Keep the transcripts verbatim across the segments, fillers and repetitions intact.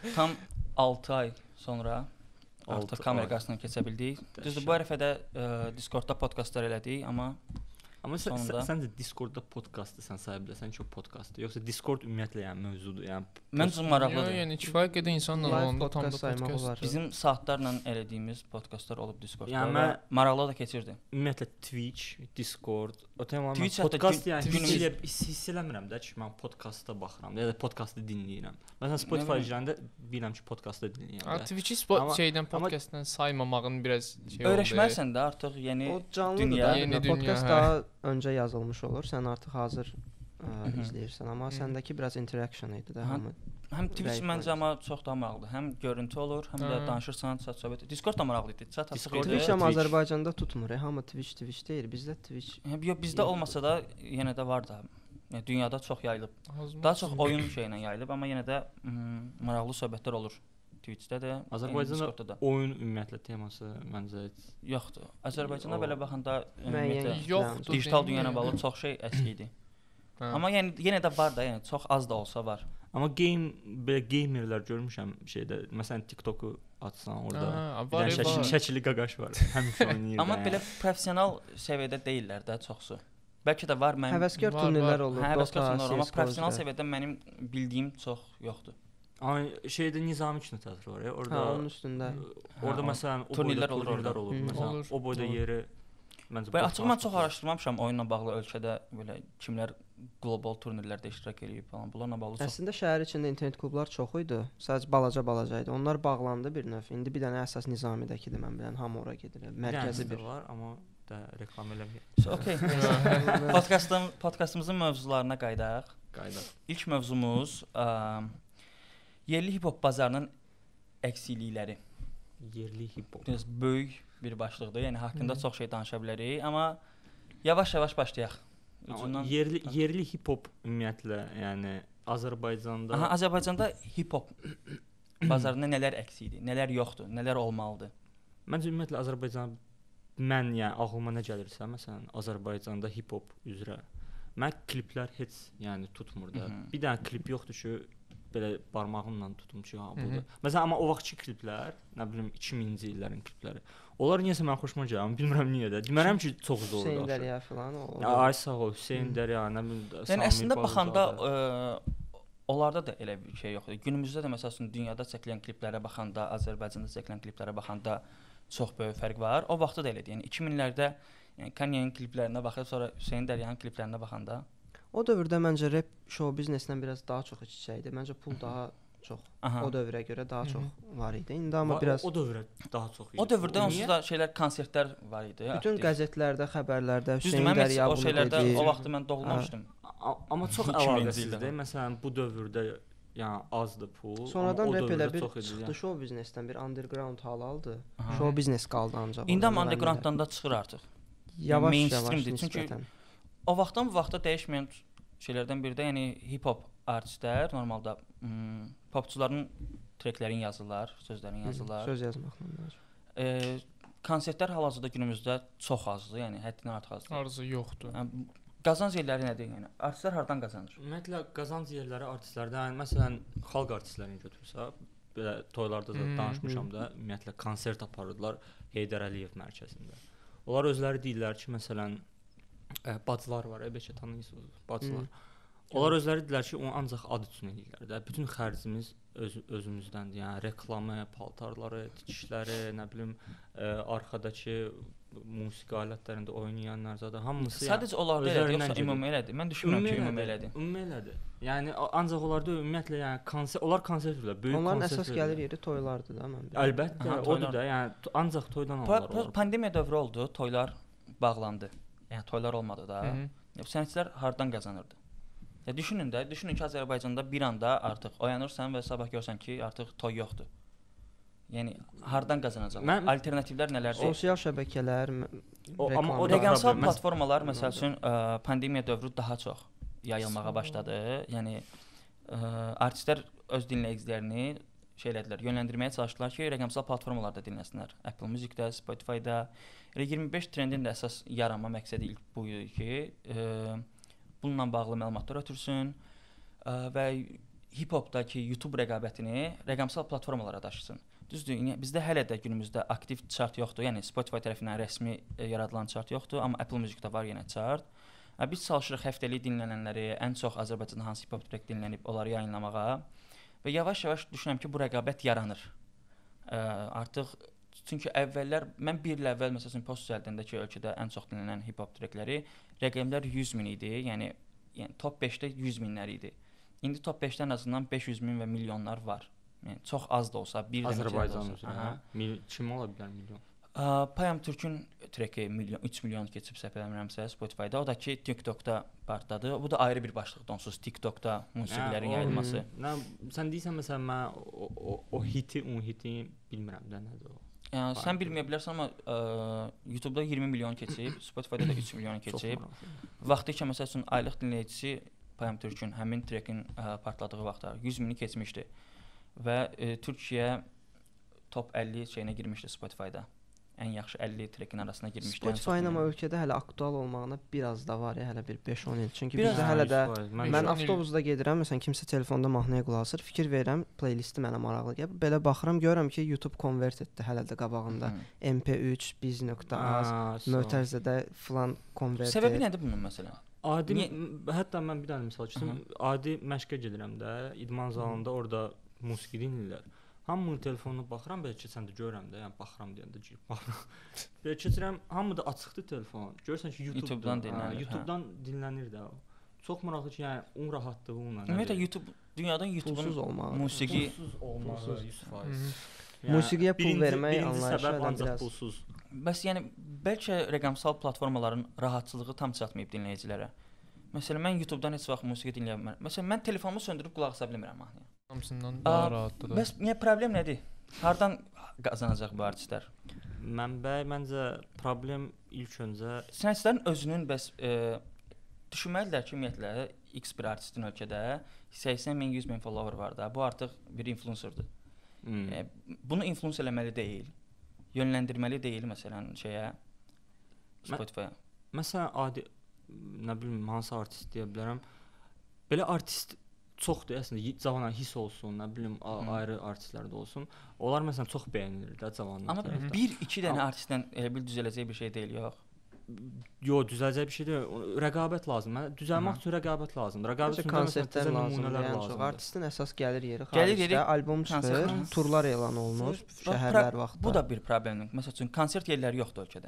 tam altı ay sonra artıq kamera qarşısına keçə bildik. Düzdür, bu ərəfədə Discordda podkastlar elədik, amma Amma sən, sonunda... sən də Discordda podkastı sən saya biləsən ki, o podkastdır. Yoxsa Discord ümumiyyətlə yəni mövzudur. Yəni Məncə maraqlıdır. Yox, yəni kifayət qədər insanla olanda tam da podkast. Bizim saatlarla elədiyimiz podkastlar olub Discordda. Yəni mən maraqlı da keçirdi. Ümumiyyətlə Twitch, Discord, o tema Twitch podkast yəni günümüz hiss eləmirəm də ki, mən podkasta baxıram ya da podkastı dinləyirəm. Məsələn Spotify üzərində bilirəm ki, podkastı dinləyirəm. Ha, Twitch-i şeydən podkastdan saymamağın biraz şey oldu. Öyrəşməlisən də artıq yeni dünya, yeni podkast daha öncə yazılmış olur. Sən artıq hazır ə, izləyirsən, amma Hı. səndəki biraz interaction idi də hamı. Həm Twitch məncə amma çox da maraqlıdır. Həm görüntü olur, həm də danışırsan, chat-söhbət. Discord da maraqlı idi. Chat açıq idi. Twitch amma Azərbaycanda tutmur. Hamı Twitch Twitch deyir. Bizdə Twitch. Yox, bizdə olmasa da yenə də var da. Yəni dünyada çox yayılıb. Daha çox oyun şeylə yayılıb, amma yenə də maraqlı söhbətlər olur. Twitch-də də, Azərbaycanda da oyun ümumiyyətlə teması məncə yoxdur. Azərbaycanda belə baxanda ümumiyyətlə yoxdur. Digital dünya ilə bağlı çox şey əski idi. Amma yəni yenə də var da, yəni çox az da olsa var. Amma game belə gamerlər görmüşəm şeydə, məsələn TikTok-u açsan orada bir şəkil, şəkili qaqaş var. Həmişə oynayır. Amma belə professional səviyyədə deyillər də çoxsu. Bəlkə də var, mənim həvəskar turnirlər olur. Hə, həvəskar turnirlər, amma professional səviyyədə mənim bildiyim çox yoxdur. Amma şeydə Nizami kinoteatrı var ya, orada. Hə, onun üstündə. Orada məsələn o turnirlər olur, turnirlər olur. Məsələn, o boyda yeri məncə. Mən açıq mən çox araşdırmamışam oyunla bağlı ölkədə belə kimlər qlobal turnirlərdə iştirak eləyib falan. Bunlarla bağlı çox. Əslində şəhər içində internet klublar çox idi. Sadəcə balaca-balaca idi. Onlar bağlandı bir növ. İndi bir dənə əsas Nizamidəkidir, mən bilən hamı ora gedir. Mərkəzi bir var, amma da reklam eləmir. Okay. Podkastın podkastımızın mövzularına qayıdaq. Qayıdaq. İlk mövzumuz ə, yerli hip-hop bazarının əksiklikləri. Yerli hip-hop. Biraz böyük bir başlıqdır. Yəni haqqında Hı. çox şey danışa bilərik, amma yavaş-yavaş başlayaq. Ucundan yerli yerli hip-hop ümumiyyətlə, yəni Azərbaycanda Aha, Azərbaycanda hip-hop bazarında nələr əksikdir, nələr yoxdur, nələr olmalıdır? Məncə ümumiyyətlə Azərbaycan mən yəni ağlıma nə gəlirsə, məsələn Azərbaycanda hip-hop üzrə mən kliplər heç yəni tutmur da. Hı -hı. Bir dənə klip yoxdur ki, belə barmağımla tutum ki, ha budur. Məsələn, amma o vaxtki kliplər, nə bilim iki minci illərin klipləri. Onlar niyəsə mən xoşuma gəlir, amma bilmirəm niyə də. Demərəm ki, çox zordur. Hüseyn Dərya falan o. Ay sağ ol, Hüseyn Dərya, nə bilim. Yəni əslində baxanda ə, onlarda da elə bir şey yoxdur. Günümüzdə də məsələn dünyada çəkilən kliplərə baxanda, Azərbaycanda çəkilən kliplərə baxanda çox böyük fərq var. O vaxtda da elədir. Yəni iki minlərdə yəni Kanye'nin kliplərinə baxıb sonra Hüseyn Dəryanın kliplərinə baxanda o dövrdə məncə rap show biznesindən biraz daha çox iç-içə idi. Məncə pul daha çox. Aha. O dövrə görə daha çox Hı -hı. var idi. İndi amma Va biraz o, o dövrə daha çox idi. O dövrdə onsuz da şeylər, konsertlər var idi. Bütün aktiv. qəzetlərdə, xəbərlərdə Hüseyn Düzdür, Dərya o şeylərdə idi. O vaxt mən doğulmamışdım. Amma çox əlaqəsizdir. Məsələn, bu dövrdə yəni azdı pul. Sonradan rap elə bir çıxdı yəni. Show biznesdən bir underground hal aldı. Aha. Show biznes qaldı ancaq. İndi amma undergrounddan da çıxır artıq. Yavaş-yavaş nisbətən. O vaxtdan bu vaxta dəyişməyən şeylərdən biri də yəni hip-hop artistlər normalda hmm, popçuların treklərini yazırlar, sözlərini yazırlar. Söz yazmaqla danışır. E, konsertlər hal-hazırda günümüzdə çox azdır, yəni həddindən artıq azdır. Arzu yoxdur. Yəni, qazanc yerləri nədir yəni? Artistlər hardan qazanır? Ümumiyyətlə qazanc yerləri artistlərdən, yəni məsələn xalq artistlərini götürsə, belə toylarda da hmm, danışmışam da, ümumiyyətlə konsert aparırdılar Heydər Əliyev mərkəzində. Onlar özləri deyirlər ki, məsələn, ə, bacılar var, bəlkə tanıyırsınız, bacılar. Hmm. Onlar özləri deyirlər ki, onu ancaq ad üçün edirlər də. Bütün xərcimiz öz, özümüzdəndir. Yəni reklamı, paltarları, tikişləri, nə bilim, ə, arxadakı musiqi alətlərində oynayanlar zaten hamısı. Sadəcə onlarda elədir, yoxsa ümumi elədir? Mən düşünmürəm ki, ümumi elədir. Ümumi elədir. Yəni ancaq onlarda ümumiyyətlə yəni konsert, onlar konsert verirlər, böyük Onların konsert əsas gəlir yeri toylardır da mən. Əlbəttə, Aha, odur da, yəni ancaq toydan alırlar. Pa pandemiya dövrü oldu, toylar bağlandı. Yəni toylar olmadı da. Sənətçilər hardan qazanırdı? Ya düşünün də, düşünün ki, Azərbaycanda bir anda artıq oyanırsan və sabah görsən ki, artıq toy yoxdur. Yəni hardan qazanacaqlar? Mən, alternativlər nələrdir? Sosial şəbəkələr, o, amma o rəqəmsal platformalar məsəl üçün ə, pandemiya dövrü daha çox yayılmağa başladı. Yəni ə, artistlər öz dinləyicilərini şey elədilər, yönləndirməyə çalışdılar ki, rəqəmsal platformalarda dinləsinlər. Apple Music-də, Spotify-da. iyirmi beş trendin də əsas yaranma məqsədi ilk bu idi ki, ə, bununla bağlı məlumatlar ötürsün ə, və hip-hopdakı YouTube rəqabətini rəqəmsal platformalara daşısın. Düzdür, bizdə hələ də günümüzdə aktiv chart yoxdur. Yəni Spotify tərəfindən rəsmi e, yaradılan chart yoxdur, amma Apple Music-də var yenə chart. E, biz çalışırıq həftəlik dinlənənləri, ən çox Azərbaycanda hansı hip-hop track dinlənib, onları yayınlamağa və yavaş-yavaş düşünürəm ki, bu rəqabət yaranır. E, artıq çünki əvvəllər mən bir il əvvəl məsələn post düzəldəndə ki, ölkədə ən çox dinlənən hip-hop trackləri rəqəmlər yüz min idi. Yəni yəni top beşdə yüz minlər idi. İndi top beşdə ən azından beş yüz min və milyonlar var. Yəni çox az da olsa, bir Azərbaycan üzrə kim ola bilər milyon? Payam Türkün treki milyon, üç milyon keçib səhv eləmirəmsə Spotify-da, o da ki TikTok-da partladı. Bu da ayrı bir başlıqdır onsuz TikTok-da musiqilərin yayılması. Nə sən deyirsən məsələn mən o, o, o hiti, un hiti bilmirəm də nədir o. Yəni sən bilməyə bilərsən amma ə, YouTube-da iyirmi milyon keçib, Spotify-da da üç milyon keçib. Vaxtı ki məsəl üçün aylıq dinləyicisi Payam Türkün həmin trekin ə, partladığı vaxtda yüz mini keçmişdi. Və e, Türkiyə top əlli şeyinə girmişdi Spotify-da. Ən yaxşı əlli trekin arasına girmişdi. Spotify-ın amma ölkədə hələ aktual olmağına biraz da var ya, hələ bir beş on il. Çünki bizdə hələ də mən, mən avtobusda gedirəm, məsələn kimsə telefonda mahnıya qulaq asır, fikir verirəm, playlisti mənə maraqlı gəlir. Belə baxıram, görürəm ki, YouTube konvert etdi hələ də qabağında. M P üç, biz.az, mötərizədə filan konvert. Səbəbi nədir bunun məsələn? Adi Niyə? Hətta mən bir dənə misal çəkim. Adi məşqə gedirəm də, idman zalında orada musiqi dinləyirlər. Hamının telefonuna baxıram, belə keçəndə görürəm də, yəni baxıram deyəndə girib baxıram. Belə keçirəm, hamı da açıqdır telefon. Görürsən ki, YouTube-dan dinlənir. YouTube-dan dinlənir də o. Çox maraqlı ki, yəni un rahatlığı onunla. Ümumiyyətlə YouTube dünyadan YouTube-un olmağı, musiqi pulsuz olmağı yüz faiz. Musiqiyə pul vermək anlayışı ancaq pulsuz. Bəs yəni bəlkə rəqəmsal platformaların rahatçılığı tam çatmayıb dinləyicilərə. Məsələn, mən YouTube-dan heç vaxt musiqi dinləyə bilmirəm. Məsələn, mən telefonumu söndürüb qulaq asa bilmirəm mahnıya. Hamısından daha rahatdır da. Bəs niyə problem nədir? Hardan qazanacaq bu artistlər? Mənbə məncə problem ilk öncə sənətçilərin özünün bəs e, düşünməlidirlər ki, ümumiyyətlə X bir artistin ölkədə səksən min, yüz min follower var da. Bu artıq bir influencerdır. Hmm. E, bunu influence eləməli deyil. Yönləndirməli deyil məsələn şeyə Spotify-a. Mə, məsələn adi nə bilim hansı artist deyə bilərəm. Belə artist çoxdur əslində, Cavana hiss olsun, nə bilim hmm. ayrı artistlər də olsun. Onlar məsələn çox bəyənilir də Cavanlar. Amma bir iki dənə Amma... artistdən elə bil düzələcək bir şey deyil, yox. Yox, düzələcək bir şey deyil. Rəqabət lazımdır. Düzəlmək üçün rəqabət lazımdır. Rəqabət üçün konsertlər lazımdır. Yəni çox artistin əsas gəlir yeri xaricdə, albom çıxır, turlar elan olunur, şəhərlər vaxtında. Bu da bir problemdir. Məsəl üçün konsert yerləri yoxdur ölkədə.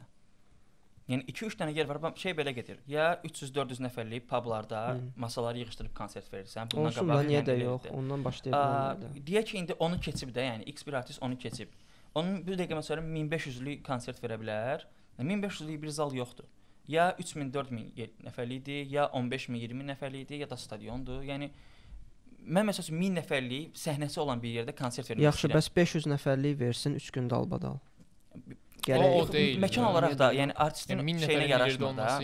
Yəni iki üç dənə yer var, şey belə gedir. Ya üç yüz dörd yüz nəfərlik publarda hmm. masaları yığışdırıb konsert verirsən. Bundan qabaq da niyə də yox, ondan başlaya bilərlər. Deyək ki, indi onu keçib də, yəni X bir artist onu keçib. Onun bir dəqiqə məsələn min beş yüzlük konsert verə bilər. min beş yüzlük bir zal yoxdur. Ya üç min dörd min nəfərlikdir, ya on beş min iyirmi min nəfərlikdir, ya da stadiondur. Yəni mən məsələn min nəfərlik səhnəsi olan bir yerdə konsert vermək Yaxşı, istəyirəm. Bəs beş yüz nəfərlik versin üç gün dalbadal. Gələk, o, o deyil. Məkan yəni, olaraq da, yəni artistin yəni, şeyinə yaraşmır da.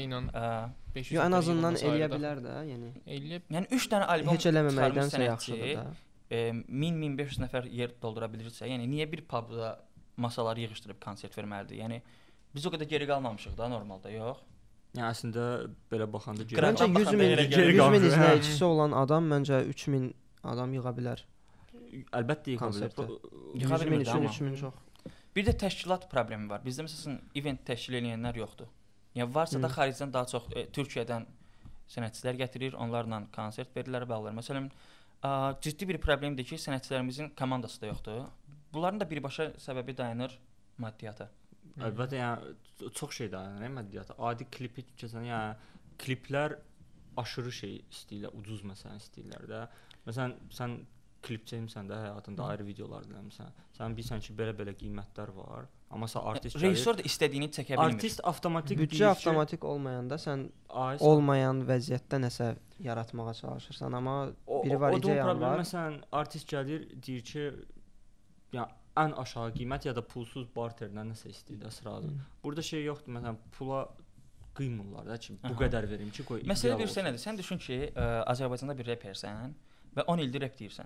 Yo, ən azından eləyə bilər də, yəni. Eləyib. Yəni üç dənə albom heç eləməməkdənsə yaxşıdır da. min min beş yüz nəfər yer doldura bilirsə, yəni niyə bir pubda masaları yığışdırıb konsert verməlidir? Yəni biz o qədər geri qalmamışıq da normalda, yox. Yəni əslində belə baxanda geri qalmamışıq. Məncə yüz min, yüz min izləyicisi olan adam məncə üç min adam yığa bilər. Əlbəttə yığa bilər. yüz min üçün üç min çox. Bir də təşkilat problemi var. Bizdə məsələn event təşkil edənlər yoxdur. Yəni varsa da xaricdən daha çox e, Türkiyədən sənətçilər gətirir, onlarla konsert verirlər, bağlar. Məsələn, ə, ciddi bir problemdir ki, sənətçilərimizin komandası da yoxdur. Bunların da birbaşa səbəbi dayanır maddiyyata. Əlbəttə, yəni çox şey dayanır maddiyyata. Adi klipi keçən, yəni kliplər aşırı şey istəyirlər, ucuz məsələn istəyirlər də. Məsələn, sən klip çəkmisən də həyatında ayrı videolar dinləmisən. Sən bilirsən ki, belə-belə qiymətlər var. Amma sən artist gəlir. Rejissor da istədiyini çəkə bilmir. Artist avtomatik büdcə avtomatik olmayanda sən Aysa. olmayan vəziyyətdə nəsə yaratmağa çalışırsan, amma biri var ideyan var. Problem məsələn artist gəlir, deyir ki, yəni ən aşağı qiymət ya da pulsuz barterdən nəsə istəyir də sırada. Burada şey yoxdur, məsələn pula qıymırlar da ki, bu Aha. qədər verim ki, qoy. Məsələ bilirsən nədir? Sən düşün ki, ə, Azərbaycanda bir repersən və on ildir rep deyirsən.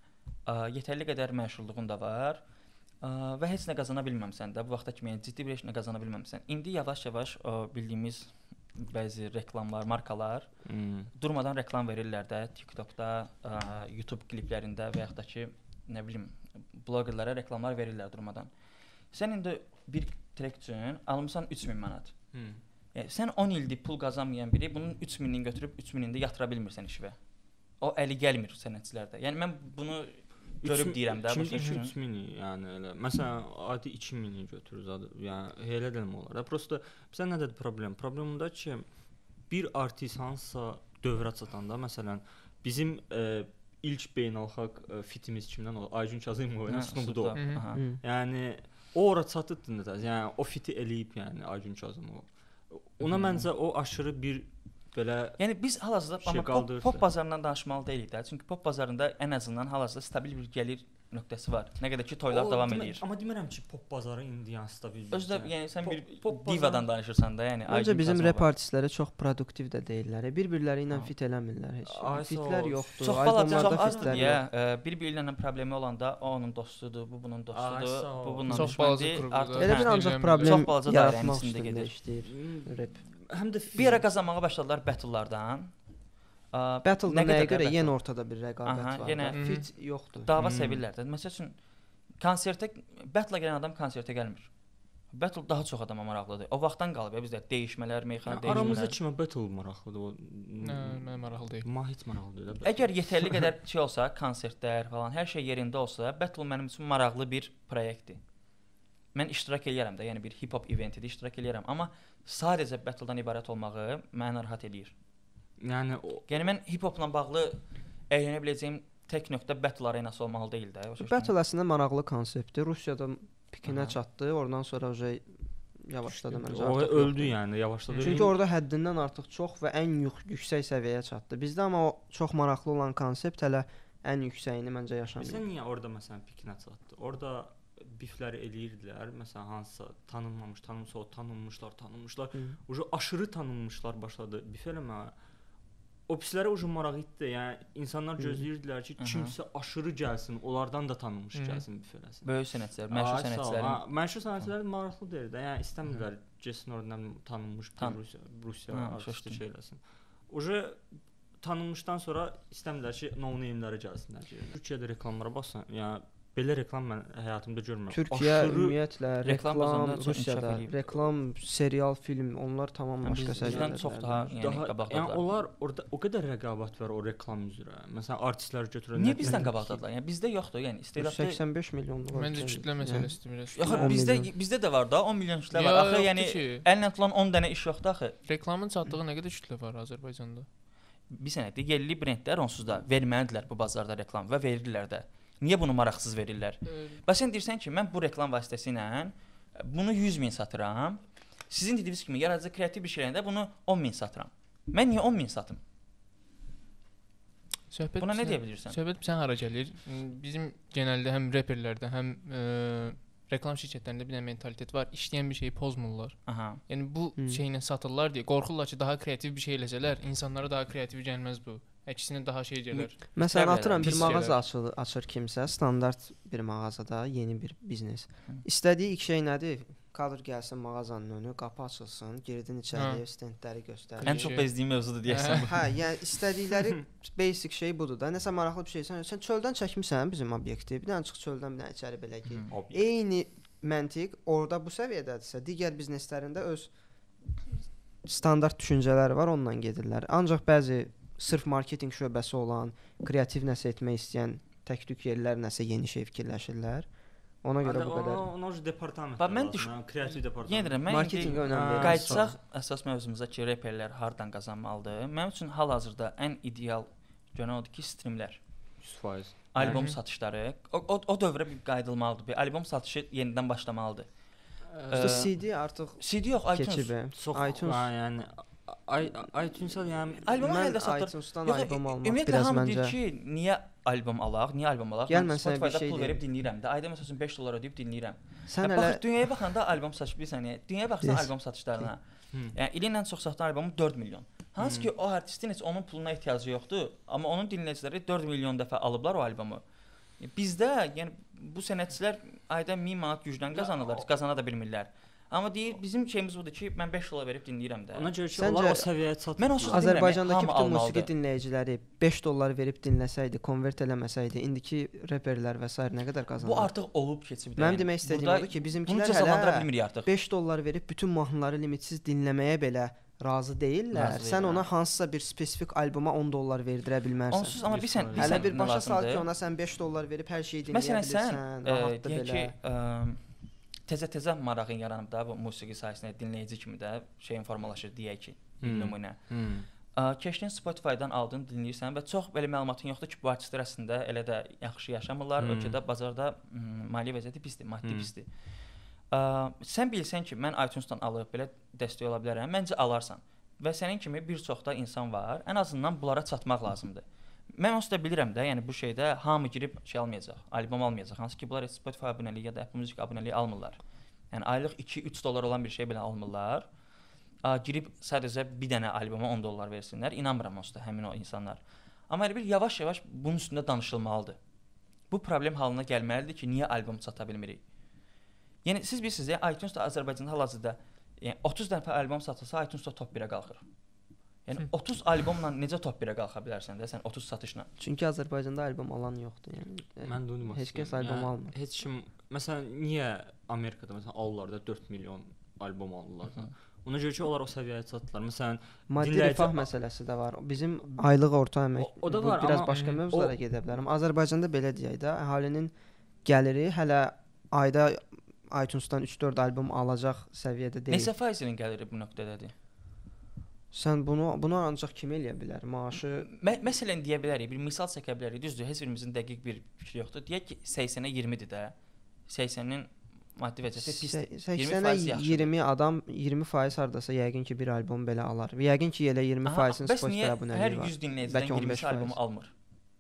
Ə, yetərli qədər məşğulluğun da var ə, və heç nə qazana bilməmsən də. Bu vaxta kimi yəni, ciddi bir heç nə qazana bilməmsən. İndi yavaş-yavaş o bildiyimiz bəzi reklamlar, markalar hmm. durmadan reklam verirlər də TikTokda, ə, YouTube kliplərində və yaxud da ki, nə bilim, bloqerlərə reklamlar verirlər durmadan. Sən indi bir trek üçün almısan üç min manat. Hmm. Yəni sən on ildir pul qazanmayan biri bunun üç minini götürüb üç minini də yatıra bilmirsən işə. O əli gəlmir sənətçilərdə. Yəni mən bunu görüb deyirəm də. Şimdi üç min, yəni elə. Məsələn, adi iki mini götürürüz adı. Yəni elə deyilmə olar. Da prosta bizə nədir problem? Problem ondadır ki, bir artist hansısa dövrə çatanda, məsələn, bizim e, ilk beynəlxalq e, fitimiz kimdən olur? Aycun Kazımov ilə Snoop Dogg. Yəni o ora çatıbdı da. Yəni o fiti eləyib, yəni Aycun Kazımov. Ona məncə o aşırı bir belə yəni biz hal-hazırda şey amma pop, pop bazarından danışmalı deyilik də. Çünki pop bazarında ən azından hal-hazırda stabil bir gəlir nöqtəsi var. Nə qədər ki toylar o, davam edir. Amma demirəm ki, pop bazarı indi yəni stabil. Özdə yəni sən pop, bir pop divadan danışırsan da, yəni Məncə bizim rap artistləri çox produktiv də deyillər. Bir-birləri ilə fit eləmirlər heç. Fitlər yoxdur. Çox albomlarda fitlər yox. Bir-birlərinin problemi olanda o onun dostudur, bu bunun dostudur, bu bununla düşməndir. Elə bir ancaq problem yaratmaq üçün işləyir rap. Həm də bir ara qazanmağa başladılar battle-lardan. Battle-da nəyə görə yenə ortada bir rəqabət var. Yenə fit yoxdur. Dava hmm. sevirlər də. Məsəl üçün konsertə battle-a gələn adam konsertə gəlmir. Battle daha çox adama maraqlıdır. O vaxtdan qalıb ya bizdə dəyişmələr, meyxana yəni, dəyişmələr. Aramızda kimə battle maraqlıdır? O nə, mənə maraqlı deyil. Mahit maraqlı deyil. Əgər yetərli qədər şey olsa, konsertlər falan, hər şey yerində olsa, battle mənim üçün maraqlı bir proyektdir. Mən iştirak eləyərəm də, yəni bir hip-hop eventində iştirak eləyərəm, amma sadəcə battle-dan ibarət olmağı məni narahat eləyir. Yəni o yəni mən hip-hopla bağlı əylənə biləcəyim tək nöqtə battle arenası olmalı deyil də. Battle əslində maraqlı konseptdir. Rusiyada pikinə çatdı, oradan sonra o yavaşladı məncə. O öldü yəni, yavaşladı. Çünki orada həddindən artıq çox və ən yüksək səviyyəyə çatdı. Bizdə amma o çox maraqlı olan konsept hələ ən yüksəyini məncə yaşamır. Sən niyə orada məsələn pikinə çatdı? Orada bifləri eləyirdilər. Məsələn, hansısa tanınmamış, tanınmış, o tanınmışlar, tanınmışlar. Ucu aşırı tanınmışlar başladı bif eləməyə. O pislərə ucu maraq etdi. Yəni insanlar gözləyirdilər ki, kimsə aşırı gəlsin, onlardan da tanınmış gəlsin bif eləsin. Böyük sənətçilər, məşhur sənətçilərin. Məşhur sənətçilər maraqlı deyil də. Yəni istəmirlər gəlsin oradan tanınmış bir Rusiya, Rusiya artisti şey eləsin. Ucu tanınmışdan sonra istəmirlər ki, no-name'lərə gəlsinlər. Türkiyədə reklamlara baxsan, yəni belə reklam mən həyatımda görmürəm. Türkiyə ümumiyyətlə reklam, reklam Rusiyada reklam, serial, film onlar tamam başqa səviyyələr. Çox daha yəni qabaqdadılar. Yəni onlar orada o qədər rəqabət var o reklam üzrə. Məsələn, artistlər götürənlər. Niyə bizdən qabaqdadılar? Yəni bizdə yoxdur, yəni istedadlı səksən beş milyonluq. Məncə kütlə məsələsidir biraz. Yox, bizdə bizdə də var da on milyon kütlə var. Axı yəni əllə tutulan on dənə iş yoxdur axı. Reklamın çatdığı nə qədər kütlə var Azərbaycanda? Bir sənədə yerli brendlər onsuz da verməlidirlər bu bazarda reklam və verirlər də. Niyə bunu maraqsız verirlər? Bax sən deyirsən ki, mən bu reklam vasitəsilə bunu yüz min satıram. Sizin dediyiniz kimi yaradıcı kreativ bir şeylərdə bunu on min satıram. Mən niyə on min satım? Söhbət buna nə deyə bilirsən? Söhbət bizə hara gəlir? Bizim genəldə həm reperlərdə, həm ə, reklam şirkətlərində bir mentalitet var. İşləyən bir şeyi pozmurlar. Aha. Yəni bu hmm. şeylə satırlar deyə qorxurlar ki, daha kreativ bir şey eləsələr, insanlara daha kreativ gəlməz bu. Əksinə daha şey gələr. Məsələn, atıram bir mağaza açır, açır kimsə, standart bir mağazada, yeni bir biznes. Hı. İstədiyi ilk şey nədir? Kadr gəlsin mağazanın önünə, qapı açılsın, girdin içəriyə, stendləri göstərir. Ən çox bezdiyim mövzudur deyəsən. Hə, yəni istədikləri basic şey budur da. Nəsə maraqlı bir şey. Sən, sən çöldən çəkmisən bizim obyekti. Bir dənə çıx çöldən, bir dənə içəri belə gir. Eyni məntiq orada bu səviyyədədirsə, digər bizneslərində öz standart düşüncələri var, onunla gedirlər. Ancaq bəzi sırf marketinq şöbəsi olan, kreativ nəsə etmək istəyən tək-tük yerlər nəsə yeni şey fikirləşirlər. Ona görə bu qədər. Ona o departament. Bax mən düş kreativ departament. Yəni mən marketinqə önəm verirəm. Qayıtsaq əsas mövzumuza ki, reperlər hardan qazanmalıdır? Mənim üçün hal-hazırda ən ideal görünən odur ki, streamlər. yüz faiz. Albom Hı-hı. satışları. O, o, o dövrə bir qayıdılmalıdır. Bir albom satışı yenidən başlamalıdır. Ee, C D artıq C D yox, iTunes. Çox, iTunes. Ha, yəni iTunes-a yəni albom mən iTunes-dan albom almaq biraz məncə. Ki, niyə albom alaq? Niyə albom alaq? Gəl mən sənə bir şey pul verib dinləyirəm də. Ayda məsələn beş dollar ödəyib dinləyirəm. Sən hələ bax dünyaya baxanda albom satış bir saniyə. Dünyaya baxsan yes. albom satışlarına. Hmm. Yəni ilin ən çox satan albomu dörd milyon. Hansı hmm. ki o artistin heç onun puluna ehtiyacı yoxdur, amma onun dinləyiciləri dörd milyon dəfə alıblar o albomu. Bizdə yəni bu sənətçilər ayda min manat gücdən qazanırlar, qazana da bilmirlər. Amma deyir bizim şeyimiz budur ki mən beş dollar verib dinləyirəm də. Ona görə ki, onlar o səviyyəyə çatır. Mən onsuz Azərbaycandakı bütün musiqi dinləyiciləri beş dollar verib dinləsəydi, konvert eləməsəydi, indiki reperlər və s. nə qədər qazanırdı? Bu artıq olub keçib. Mənim demək istədiyim odur ki, bizimkilər hələ beş dollar verib bütün mahnıları limitsiz dinləməyə belə razı deyillər. Razı sən ona hansısa bir spesifik alboma on dollar verdirə bilmərsən. Onsuz amma bir sən hələ bir başa sal ki, ona sən beş dollar verib hər şeyi dinləyə bilirsən. Məsələn, sən deyək ki, təzə-təzə marağın yaranıb da bu musiqi sahəsində dinləyici kimi də şeyin formalaşır deyək ki, nümunə. Keçdin Spotify-dan aldın, dinləyirsən və çox belə məlumatın yoxdur ki, bu artistlər əslində elə də yaxşı yaşamırlar, ölkədə, bazarda maliyyə vəziyyəti pisdir, maddi pisdir. Sən bilsən ki, mən iTunes-dan alıb belə dəstək ola bilərəm, məncə alarsan. Və sənin kimi bir çox da insan var, ən azından bunlara çatmaq lazımdır. Mən onsuz da bilirəm də, yəni bu şeydə hamı girib şey almayacaq, albom almayacaq. Hansı ki, bunlar Spotify abunəliyi ya da Apple Music abunəliyi almırlar. Yəni aylıq iki üç dollar olan bir şey belə almırlar. Girib sadəcə bir dənə alboma on dollar versinlər. İnanmıram onsuz da həmin o insanlar. Amma elə bir yavaş-yavaş bunun üstündə danışılmalıdır. Bu problem halına gəlməlidir ki, niyə albom çata bilmirik? Yəni siz bilirsiniz, ya, iTunes-da Azərbaycanda hal-hazırda yəni otuz dəfə albom satılsa, iTunes-da top birə qalxır. Yəni otuz albomla necə top birə qalxa bilərsən də sən otuz satışla? Çünki Azərbaycanda albom alan yoxdur, yəni. Mən də onu heç kəs albom almır. Heç kim, məsələn, niyə Amerikada məsələn alırlar da dörd milyon albom alırlar da? Ona görə ki, onlar o səviyyəyə çatdılar. Məsələn, maddi rifah məsələsi də var. Bizim aylıq orta əmək o, o da var, biraz amma başqa mövzulara gedə bilər. Amma Azərbaycanda belə deyək də, əhalinin gəliri hələ ayda iTunes-dan üç dörd albom alacaq səviyyədə deyil. Neçə faizinin gəliri bu nöqtədədir? Sən bunu bunu ancaq kim eləyə bilər? Maaşı Mə məsələn deyə bilərik, bir misal çəkə bilərik. Düzdür, heç birimizin dəqiq bir fikri yoxdur. Deyək ki, səksənə iyirmidir də. səksənin maddi vəziyyəti pisdir. səksənə iyirmi adam iyirmi faiz hardasa yəqin ki bir albom belə alar. Yəqin ki elə iyirmi faizin Spotify abunəliyi var. Hər yüz dinləyicidən iyirmi albomu almır.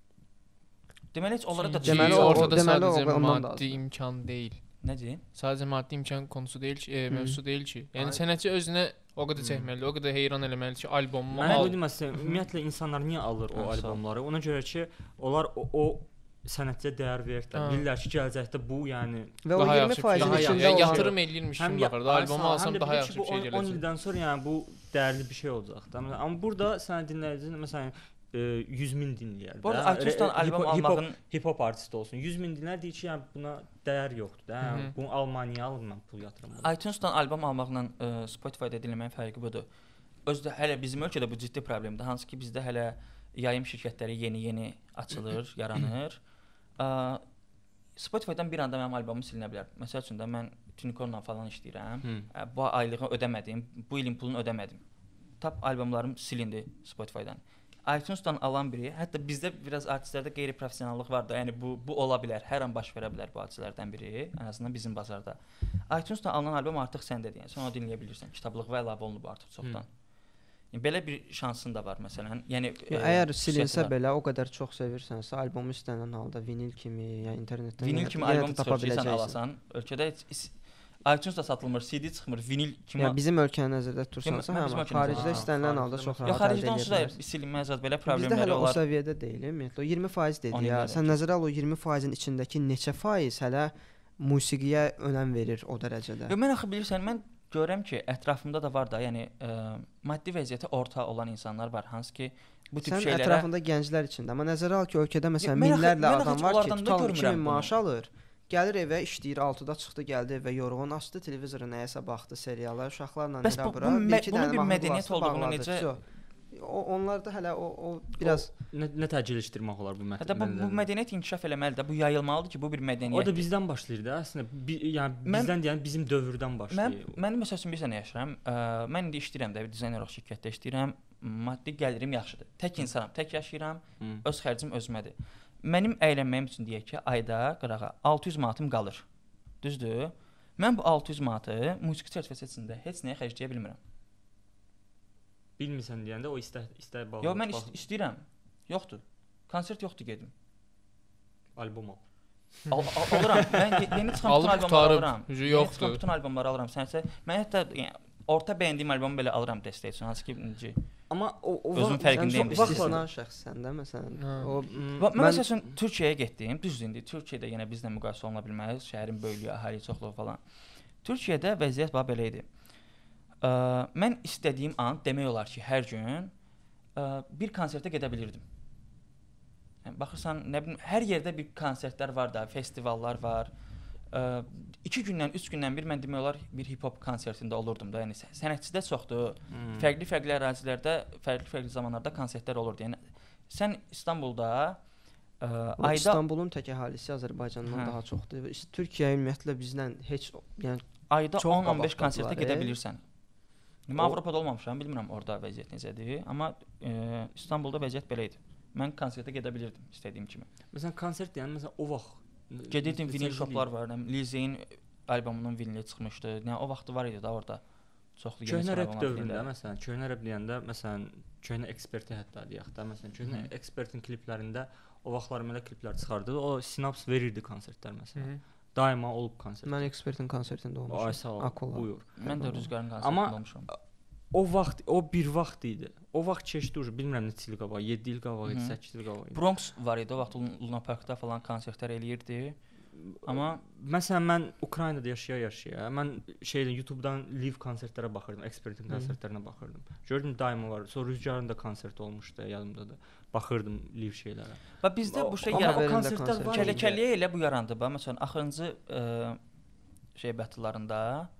Deməli heç onlara da deməli ortada sadəcə maddi imkan deyil. Nədir? Sadəcə maddi imkan konusu deyil ki, e, mövzusu deyil ki. Yəni sənətçi özünə o qədər çəkməlidir, o qədər heyran eləməlidir ki, albomumu al. Mən deməsəm, ümumiyyətlə insanlar niyə alır o albomları? Ona görə ki, onlar o, o sənətçiyə dəyər verirlər. Bilirlər ki, gələcəkdə bu, yəni və o iyirmi faizin içində yatırım eləyirmiş kimi baxır da, albomu alsam daha yaxşı bir şey gələcək. on ildən sonra yəni bu dəyərli bir şey olacaq da. Amma burada sənə dinləyicinin məsələn yüz min dinləyər. Bu arada iTunes-dan albom almağın hip-hop artisti olsun. yüz min dinlər deyir ki, yəni buna dəyər yoxdur da. Yəni bunu Almaniya alınmam, pul yatırım. iTunes-dan albom almaqla Spotify-da dinləməyin fərqi budur. Özdə hələ bizim ölkədə bu ciddi problemdir. Hansı ki bizdə hələ yayım şirkətləri yeni-yeni açılır, yaranır. Spotify-dan bir anda mənim albomum silinə bilər. Məsəl üçün də mən Tunicorn-la falan işləyirəm. Bu aylığı ödəmədim, bu ilin pulunu ödəmədim. Tap albomlarım silindi Spotify-dan. iTunes-dan alan biri, hətta bizdə biraz artistlərdə qeyri-professionallıq var da, yəni bu bu ola bilər, hər an baş verə bilər bu hadisələrdən biri, ən azından bizim bazarda. iTunes-dan alınan albom artıq səndədir, yəni sən onu dinləyə bilirsən. Kitablığa əlavə olunub artıq çoxdan. Yəni belə bir şansın da var məsələn. Yəni əgər silinsə belə o qədər çox sevirsənsə, albomu istənilən halda vinil kimi, yəni internetdən vinil kimi albom tapa biləcəksən, alasan. Ölkədə iTunes-da satılmır, C D çıxmır, vinil kimi. Yəni bizim ölkəni nəzərdə tutursansa, hə, xaricdə istənilən halda çox rahat. Ya xaricdə onsuz da silinməz zət belə problemləri olar. Bizdə hələ o olar. səviyyədə deyil, ümumiyyətlə o iyirmi faiz dedi ya. Sən nəzərə al o iyirmi faizin içindəki neçə faiz hələ musiqiyə önəm verir o dərəcədə. Yo mən axı bilirsən, mən görürəm ki, ətrafımda da var da, yəni ə, maddi vəziyyəti orta olan insanlar var, hansı ki bu tip sən şeylərə. Sən ətrafında gənclər içində, amma nəzərə al ki, ölkədə məsələn minlərlə adam var ki, tutal iki min maaş alır. Gəlir evə, işləyir, altıda çıxdı, gəldi evə yorğun, açdı televizoru, nəyəsə baxdı, seriala, uşaqlarla nəsə bura, bir iki dənə bir mədəniyyət olduğunu necə o onlarda hələ o o biraz nə, nə təcilləşdirmək olar bu mədəniyyət. Hətta bu, bu mədəniyyət inkişaf eləməlidir, bu yayılmalıdır ki, bu bir mədəniyyət. O da bizdən başlayır da, əslində. Bi, yəni mən, bizdən deyən bizim dövrdən başlayır. Mən mən məsəl üçün bir sənə yaşayıram. Ə, mən indi işləyirəm də, bir dizayner olaraq şirkətdə işləyirəm. Maddi gəlirim yaxşıdır. Tək insanam, tək yaşayıram. Hı. Öz xərcim özümədir. Mənim əylənməyim üçün deyək ki, ayda qırağa altı yüz manatım qalır. Düzdür? Mən bu altı yüz manatı musiqi çərçivəsində heç nəyə xərcləyə bilmirəm. Bilmirsən deyəndə o istə istə bağlı. Yox, mən ist istəyirəm. Yoxdur. Konsert yoxdur gedim. Albom al. Al alıram. Mən yeni çıxan bütün albomları alıram. Yoxdur. Çıxan bütün albomları alıram. Sənsə mən hətta yəni orta bəyəndiyim albomu belə alıram dəstək üçün. Hansı ki birinci. Amma o o özün fərqindəyəm. İstisna şəxsən də məsələn. O mən məsəl üçün Türkiyəyə getdim. Düzdür indi Türkiyədə yenə bizlə müqayisə oluna bilməz. Şəhərin böyüklüyü, əhali çoxluğu falan. Türkiyədə vəziyyət bax belə idi. Ə, mən istədiyim an demək olar ki, hər gün ə, bir konsertə gedə bilirdim. Yəni baxırsan, nə bilim, hər yerdə bir konsertlər var da, festivallar var. Ə, iki gündən, üç gündən bir mən demək olar bir hip-hop konsertində olurdum da. Yəni sənətçi də çoxdur. Hmm. Fərqli-fərqli ərazilərdə, fərqli-fərqli zamanlarda konsertlər olurdu. Yəni sən İstanbulda ə, ayda İstanbulun tək əhalisi Azərbaycandan hə. daha çoxdur. Türkiyə ümumiyyətlə bizdən heç, yəni ayda on on beş konsertə gedə bilirsən. Mən Avropada olmamışam, bilmirəm orada vəziyyət necədir, amma e, İstanbulda vəziyyət belə idi. Mən konsertə gedə bilirdim istədiyim kimi. Məsələn konsert deyəndə məsələn o vaxt gedirdim, vinil shoplar var. Lizeyin albomunun vinili çıxmışdı. Yəni o vaxtı var idi da orada. Çoxlu yeni köhnə rap dövründə məsələn, köhnə rap deyəndə məsələn köhnə eksperti hətta deyək də, məsələn köhnə Hı-hı. ekspertin kliplərində o vaxtlar belə kliplər çıxardı. O sinaps verirdi konsertlər məsələn. Hı-hı. Daima olub konsert. Mən ekspertin konsertində olmuşam. Ay sağ ol. Buyur. Mən də Rüzgarın konsertində olmuşam. O vaxt, o bir vaxt idi. O vaxt keçdi ucu, bilmirəm neçə il qabaq, yeddi il qabaq idi, səkkiz il qabaq idi. Bronx var idi, o vaxt Luna Parkda falan konsertlər eləyirdi. Amma məsələn mən Ukraynada yaşaya-yaşaya, mən şeydən YouTube-dan live konsertlərə baxırdım, ekspertin konsertlərinə baxırdım. Gördüm daima var. Sonra Rüzgarın da konserti olmuşdu, yadımdadır. Baxırdım live şeylərə. Və bizdə bu şey yarandı, konsertlər var. Kələkəliyə elə bu yarandı. Bax məsələn axırıncı ə, şey batıllarında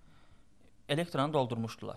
elektranı doldurmuşdular.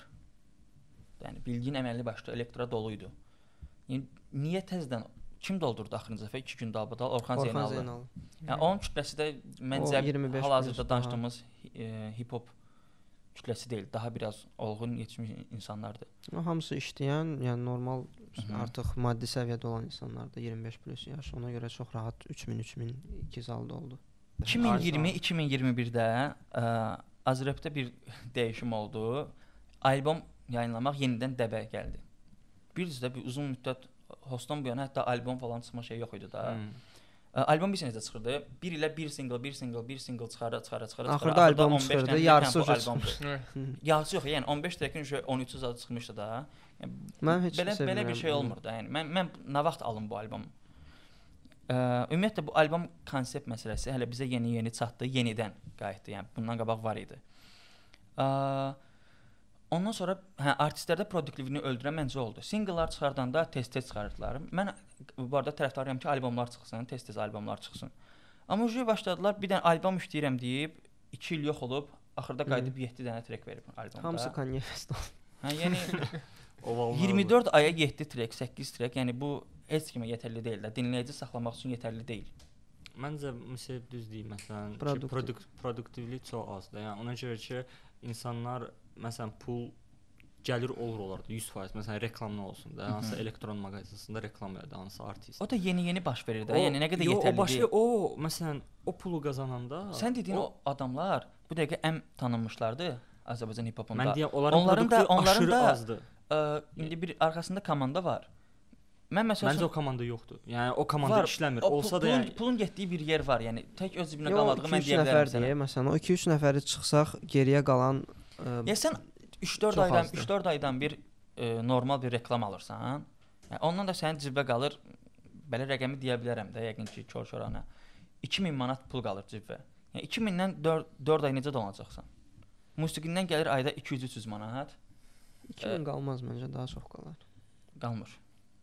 Yəni bildiyin əməlli başlı elektra dolu idi. Yəni niyə təzədən kim doldurdu axırıncı dəfə iki gün dalbadal Orxan Zeynalov. Yəni onun kütləsi də məncə hal-hazırda danışdığımız e, hip-hop kütləsi deyil, daha biraz olğun yetişmiş insanlardır. O hamısı işləyən, yəni normal Hı-hı. artıq maddi səviyyədə olan insanlardır, iyirmi beş plus yaş. Ona görə çox rahat üç min üç min iki zalda oldu. iki min iyirmi iki min iyirmi birdə ə, Azrapda bir dəyişim oldu. Albom yayınlamaq yenidən dəbə gəldi. Bir də bir uzun müddət Hostdan bu yana hətta albom falan çıxma şey yox idi da. Hmm. Albom bir sənəcə çıxırdı. Bir ilə bir single, bir single, bir single çıxara, çıxara, çıxara. Axırda albom çıxırdı, yarısı albomdur. Yarısı yox, yəni on beş dəqiqə on üç saat çıxmışdı da. Yəni, mən heç belə belə bir şey olmur da. Yəni mən mən nə vaxt alım bu albom? Ə, ümumiyyətlə bu albom konsept məsələsi hələ bizə yeni-yeni çatdı, yenidən qayıtdı. Yəni bundan qabaq var idi. Ə, Ondan sonra hə artistlərdə produktivliyini öldürən məncə oldu. Singlelar çıxardanda tez-tez çıxarırdılar. Mən bu arada tərəfdarıyam ki, albomlar çıxsın, tez-tez albomlar çıxsın. Amma ucu başladılar, bir dənə albom işləyirəm deyib iki il yox olub, axırda qayıdıb yeddi dənə trek verib albomda. Hamısı Kanye West oldu. Hə, yəni iyirmi dörd aya yeddi trek, səkkiz trek, yəni bu heç kimə yetərli deyil də. Dinləyici saxlamaq üçün yetərli deyil. Məncə məsəl düz deyil, məsələn, Produktiv. ki, produk produktivlik çox azdır. Yəni ona görə ki, insanlar məsələn pul gəlir olur olardı yüz faiz. Məsələn reklamlı olsun da, hansısa elektron mağazasında reklam elədi hansısa artist. O da yeni-yeni baş verir də. Yəni nə qədər yetərli deyil. O başqa o məsələn o pulu qazananda sən dediyin o, o adamlar bu dəqiqə ən tanınmışlardı Azərbaycan hip-hopunda. Mən deyəm onların, onların da onların da azdır. Ə, indi bir arxasında komanda var. Mən məsələn məncə o komanda yoxdur. Yəni o komanda var, işləmir. O olsa pulun, da yəni pulun getdiyi bir yer var. Yəni tək öz cibinə qalmadığı mən deyə bilərəm sənə. Məsələn o iki üç nəfəri çıxsaq geriyə qalan ə, ya sən üç dörd aydan üç dörd aydan bir ə, normal bir reklam alırsan. Yəni ondan da sənin cibə qalır. Belə rəqəmi deyə bilərəm də yəqin ki, kör-körana. iki min manat pul qalır cibə. Yəni iki mindən dörd ay necə dolanacaqsan? Musiqindən gəlir ayda iki yüz üç yüz manat. iki min qalmaz məncə, daha çox qalar. Qalmır.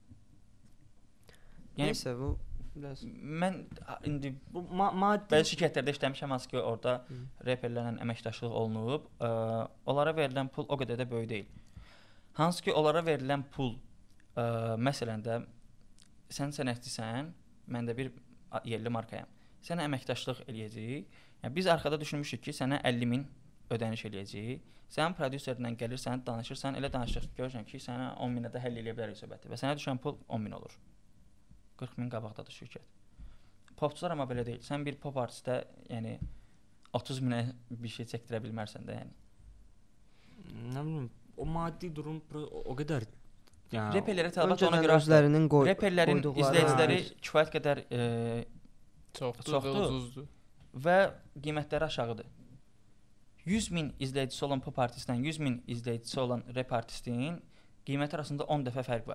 Yəni nəsə bu biraz mən indi bu ma maddi bəzi şirkətlərdə işləmişəm, hansı ki orada Hı. reperlərlə əməkdaşlıq olunub, ə, onlara verilən pul o qədər də böyük deyil. Hansı ki onlara verilən pul ə, məsələn də sən sənətçisən, mən də bir yerli markayam. Sənə əməkdaşlıq eləyəcəyik. Yəni biz arxada düşünmüşük ki, sənə əlli min ödəniş eləyəcəyik. Sən prodüserlə gəlirsən, danışırsan, elə danışırsan, görürsən ki, sənə on minə də həll eləyə bilərik söhbəti və sənə düşən pul on min olur. qırx min qabaqdadır şirkət. Popçular amma belə deyil. Sən bir pop artistə, yəni otuz minə bir şey çəkdirə bilmərsən də, yəni. Nə bilim, o maddi durum o qədər yəni reperlərə tələbat ona görə özlərinin qoy reperlərin izləyiciləri kifayət qədər e, çoxdur, çoxdur, ucuzdur və qiymətləri aşağıdır. yüz min izləyicisi olan pop artistdən yüz min izləyicisi olan rep artistin qiyməti arasında on dəfə fərq var.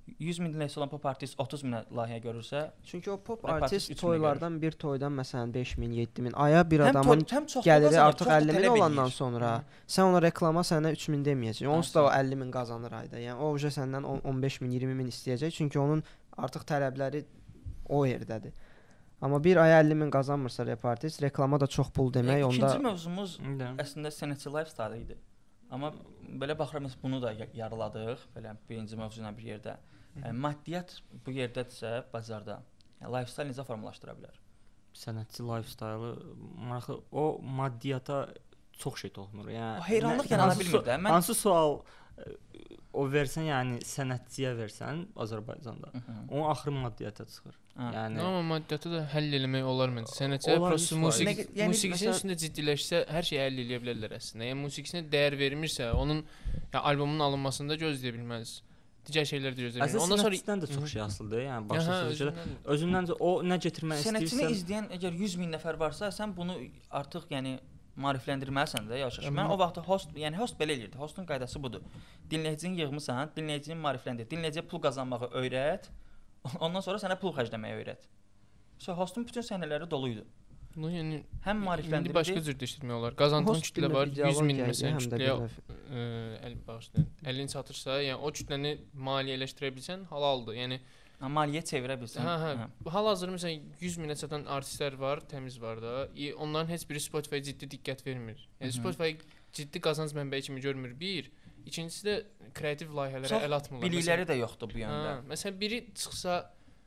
yüz min dinləyicisi olan pop artist otuz minə layihə görürsə, çünki o pop artist toylardan bir toydan məsələn beş min, yeddi min aya bir adamın həm toy, həm gəliri artıq əlli min olandan sonra Hı. sən ona reklama sənə üç min deməyəcək. Onsuz da o əlli min qazanır ayda. Yəni o uca səndən on beş min, iyirmi min istəyəcək. Çünki onun artıq tələbləri o yerdədir. Amma bir aya əlli min qazanmırsa rap artist, reklama da çox pul demək. E, onda İkinci mövzumuz əslində sənətçi lifestyle idi. Amma belə baxıram biz bunu da yaraladıq belə birinci mövzuna bir yerdə. Yəni, maddiyyat bu yerdədirsə bazarda, yəni lifestyle necə formalaşdıra bilər? Sənətçi lifestyle-ı maraqlı, o maddiyyata çox şey toxunur. Yəni o heyranlıq yarana bilmir də. Mən hansı sual o versən, yəni sənətçiyə versən Azərbaycanda, onun axırı maddiyyata çıxır. Hə. Yəni amma maddiyyatı da həll eləmək olar məncə. Sənətçilər prosta musiqi yəni, musiqisinin məsəl... üstündə ciddiləşsə hər şeyi həll eləyə bilərlər əslində. Yəni musiqisinə dəyər vermirsə, onun ya albomunun alınmasında gözləyə bilməz. Digər şeylər də gözləyə bilməz. Ondan sonra sizdən də çox şey asılıdır. Yəni başqa sözlərdə özündən o nə gətirmək istəyirsən. Sənətçini izləyən əgər yüz min nəfər varsa, sən bunu artıq yəni maarifləndirməlisən də yavaş-yavaş. Mən o vaxt host, yəni host belə eləyirdi. Hostun qaydası budur. Dinləyicini yığmısan, dinləyicini maarifləndir. Dinləyiciyə pul qazanmağı öyrət. Ondan sonra sənə pul xərcləməyi öyrət. So hostun bütün səhnələri dolu idi. No, yəni həm maarifləndirdi, başqa cür dəyişdirmək olar. Qazandığın kütlə var, yüz min məsələn kütləyə əl bağışlayın. əlli çatırsa, yəni o kütləni maliyyələşdirə bilsən halaldır. Yəni maliyyə çevirə bilsən. Hə, hə. Hal-hazırda məsələn yüz minə çatan artistlər var, təmiz var da. Onların heç biri Spotify ciddi diqqət vermir. Yəni Spotify ciddi qazanc mənbəyi kimi görmür. Bir, ikincisi də kreativ layihələrə əl atmırlar. Bilikləri də yoxdur bu yöndə. Hə, məsələn biri çıxsa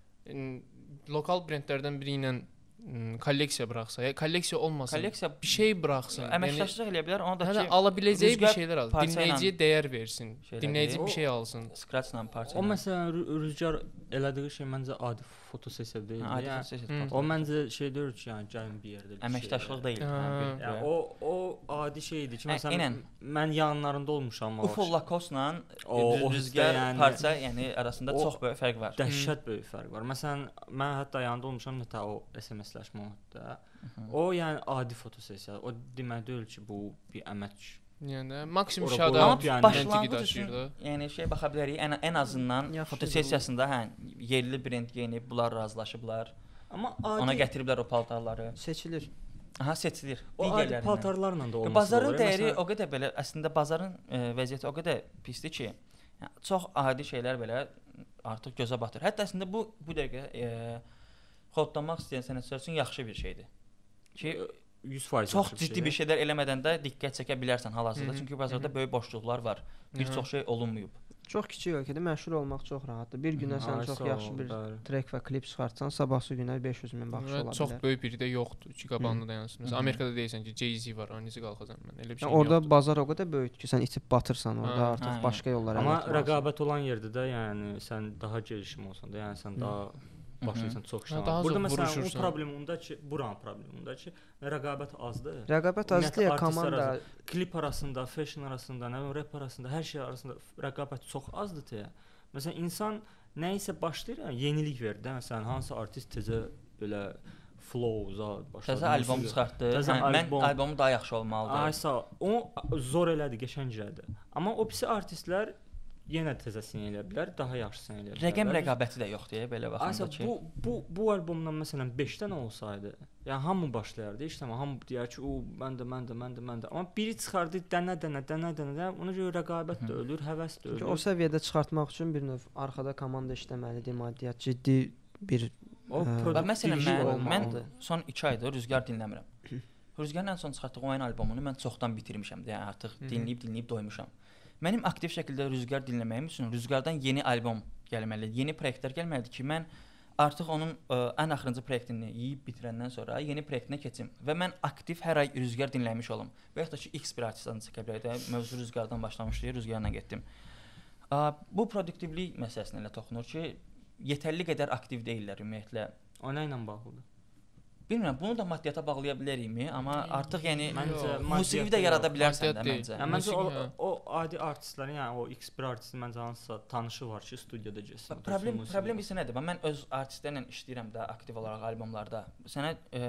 lokal brendlərdən biri ilə kolleksiya buraxsa, ya kolleksiya olmasın. Kolleksiya bir şey buraxsın. Əməkdaşlıq eləyə bilər, onu da ki, ala biləcəyi bir şeylər al. Dinləyiciyə dəyər versin. Dinləyici bir şey alsın. Scratch-la parça. O məsələn Rüzgar elədiyi şey məncə adi fotosessiya deyil. Adi fotosessiya. O məncə şey deyil ki, yəni gəlin bir yerdə. Əməkdaşlıq deyil. Yəni o o adi şey idi ki, məsələn mən yanlarında olmuşam. Ufo Lacoste-la o Rüzgar parça, yəni arasında çox böyük fərq var. Dəhşət böyük fərq var. Məsələn mən hətta yanında olmuşam nətə o S M S-ləşmə oldu. O yəni adi fotosessiya. O demək deyil ki, bu bir əmək. Yəni maksimum şada başlanğıc üçün, yəni şey baxa bilərik. Ən ən azından fotosessiyasında hə yerli brend geyinib bunlar razılaşıblar. Amma adi ona gətiriblər o paltarları. Seçilir. Aha, seçilir. Digərlərindən. O paltarlarla da olmaz. Bazarın dəyəri o qədər belə əslində bazarın e, vəziyyəti o qədər pisdir ki, yəni, çox adi şeylər belə artıq gözə batır. Hətta əslində bu bu dəqiqə e, xodlamaq istəyən sənətçilər üçün yaxşı bir şeydir. Ki yüz faiz çox ciddi bir şeylər eləmədən də diqqət çəkə bilərsən hal-hazırda. Çünki bazarda böyük boşluqlar var. Bir çox şey olunmayıb. Çox kiçik ölkədə məşhur olmaq çox rahatdır. Bir günə sən çox yaxşı bir trek və klip çıxartsan, sabahsı günə beş yüz min baxış ola bilər. Çox böyük biri də yoxdur ki, qabağında dayansın. Məsələn, Amerikada deyirsən ki, Jay-Z var, necə qalxacam mən? Elə bir şey yoxdur. Orada bazar o qədər böyükdür ki, sən itib batırsan orada, artıq başqa yollara. Amma rəqabət olan yerdə də, yəni sən daha gəlişim olsan da, yəni sən daha başlayırsan çox işləməyə. Burada məsələn o problem onda ki, buranın problemi onda ki, rəqabət azdır. Rəqabət azdır ya, komanda klip arasında, fashion arasında, nə bilim rap arasında, hər şey arasında rəqabət çox azdır deyə. Məsələn insan nə isə başlayır, yəni yenilik verir də. Məsələn hansı artist tezə belə flow-za başladı. Təzə albom çıxartdı. Mən albomu daha yaxşı olmalıdır. Ay sağ. O zor elədi, qəşəng elədi. Amma o pis artistlər yenə təzəsini eləyə bilər, daha yaxşısını eləyə bilər. Rəqəm rəqabəti də yoxdur ya belə baxanda ki. Bu bu bu albomdan məsələn beş dənə olsaydı, yəni hamı başlayardı, işləmə, hamı deyər ki, o mən də, mən də, mən də, mən də. Amma biri çıxardı dənə-dənə, dənə-dənə, ona görə rəqabət də ölür, həvəs də ölür. O səviyyədə çıxartmaq üçün bir növ arxada komanda işləməlidir, maddiyyat ciddi bir o produkt. Məsələn mən, mən son iki aydır Rüzgar dinləmirəm. Rüzgarın ən son çıxartdığı oyun albomunu mən çoxdan bitirmişəm, yəni artıq dinləyib dinləyib doymuşam. Mənim aktiv şəkildə Rüzgar dinləməyim üçün Rüzgardan yeni albom gəlməlidir, yeni proyektlər gəlməlidir ki, mən artıq onun ə, ən axırıncı proyektini yeyib bitirəndən sonra yeni proyektinə keçim və mən aktiv hər ay Rüzgar dinləmiş olum. Və ya da ki, X bir artistdən çəkə bilərdə mövzu Rüzgardan başlamışdı, Rüzgarla getdim. Ə, bu produktivlik məsələsinə elə toxunur ki, yetərli qədər aktiv deyillər ümumiyyətlə. O nə ilə bağlıdır? Bilmirəm, bunu da maddiyyata bağlaya bilərikmi, amma artıq yəni musiqi də yarada bilərsən də məncə. Yəni məncə o, o adi artistlərin, yəni o X bir artistin məncə hansısa tanışı var ki, studiyada getsin. Problem problem isə nədir? Mən öz artistlərlə işləyirəm də aktiv olaraq albomlarda. Sənə e,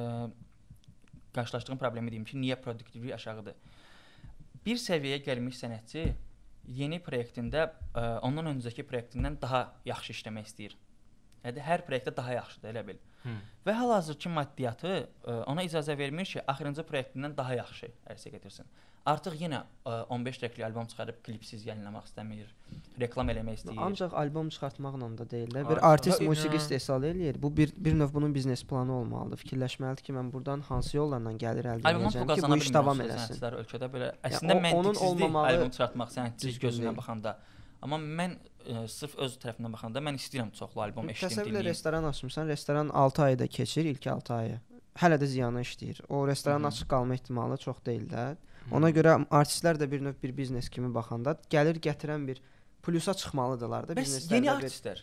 qarşılaşdığım problemi deyim ki, niyə produktivlik aşağıdır? Bir səviyyəyə gəlmiş sənətçi yeni proyektində ə, ondan öncəki proyektindən daha yaxşı işləmək istəyir. Yəni hər proyektdə daha yaxşıdır, elə bil. Hmm. Və hal-hazırki maddiyyatı ə, ona icazə vermir ki, axırıncı proyektindən daha yaxşı ərsə getirsin. Artıq yenə ə, on beş trackli albom çıxarıb klipsiz yayınlamaq istəmir, reklam eləmək istəyir. Ancaq albom çıxartmaqla da deyil də. Bir artist musiqi istehsal eləyir. Bu bir bir növ bunun biznes planı olmalıdır. Fikirləşməlidir ki, mən buradan hansı yollarla gəlir əldə edəcəm ki, bu iş davam eləsin. Ölkədə belə əslində məntiqsizdir albom çıxartmaq sənətçi gözünə baxanda. Amma mən ə, sırf öz tərəfindən baxanda mən istəyirəm çoxlu albom eşidim, dinləyim. Təsəvvürlə restoran açmısan, restoran altı ayda keçir, ilk altı ayı. Hələ də ziyanı işləyir. O restoranın Hı -hı. açıq qalma ehtimalı çox deyil də. Ona görə artistlər də bir növ bir biznes kimi baxanda gəlir gətirən bir plusa çıxmalıdırlar da bizneslərdə. Yeni artistlər.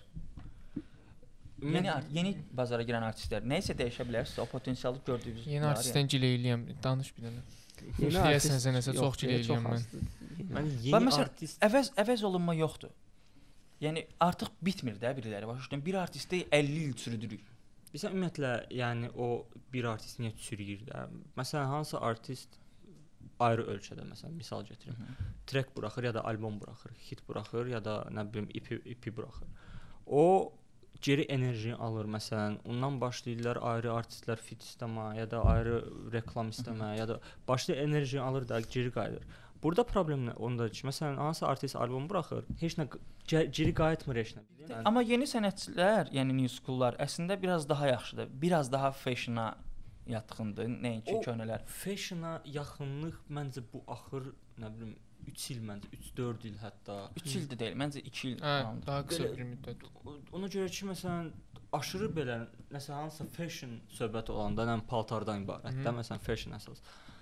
Bir... Yeni art yeni bazara girən artistlər nə isə dəyişə bilərsə, o potensialı gördüyünüz. Yeni artistdən gileyliyəm, danış bir dənə. Yeni artist nəsə çox gileyliyəm mən. Mən yeni artist əvəz əvəz olunma yoxdur. Yəni artıq bitmir də biriləri. Başlayın bir artisti əlli il sürüdürük. Bizə ümumiyyətlə, yəni o bir artist niyə sürüyür də? Məsələn, hansı artist ayrı ölkədə məsələn misal gətirim. Track buraxır ya da albom buraxır, hit buraxır ya da nə bilim E P E P buraxır. O geri enerji alır məsələn. Ondan başlayırlar ayrı artistlər fit istəmə ya da ayrı reklam istəmə ya da başlayır enerji alır da geri qayıdır. Burada problem nə ondadır ki, məsələn, hansı artist albom buraxır, heç nə geri qayıtmır heç nə. Yəni, amma yeni sənətçilər, yəni new school'lar əslində biraz daha yaxşıdır. Biraz daha fashion-a yaxındır, nəinki köhnələr. Fashion-a yaxınlıq məncə bu axır, nə bilim, üç il məncə, üç dörd il hətta. üç il də deyil, məncə iki il. Hə, daha qısa bir müddət. Ona görə ki, məsələn, aşırı belə, nəsə hansısa fashion söhbəti olanda, nə paltardan ibarətdə, məsələn, fashion əsas.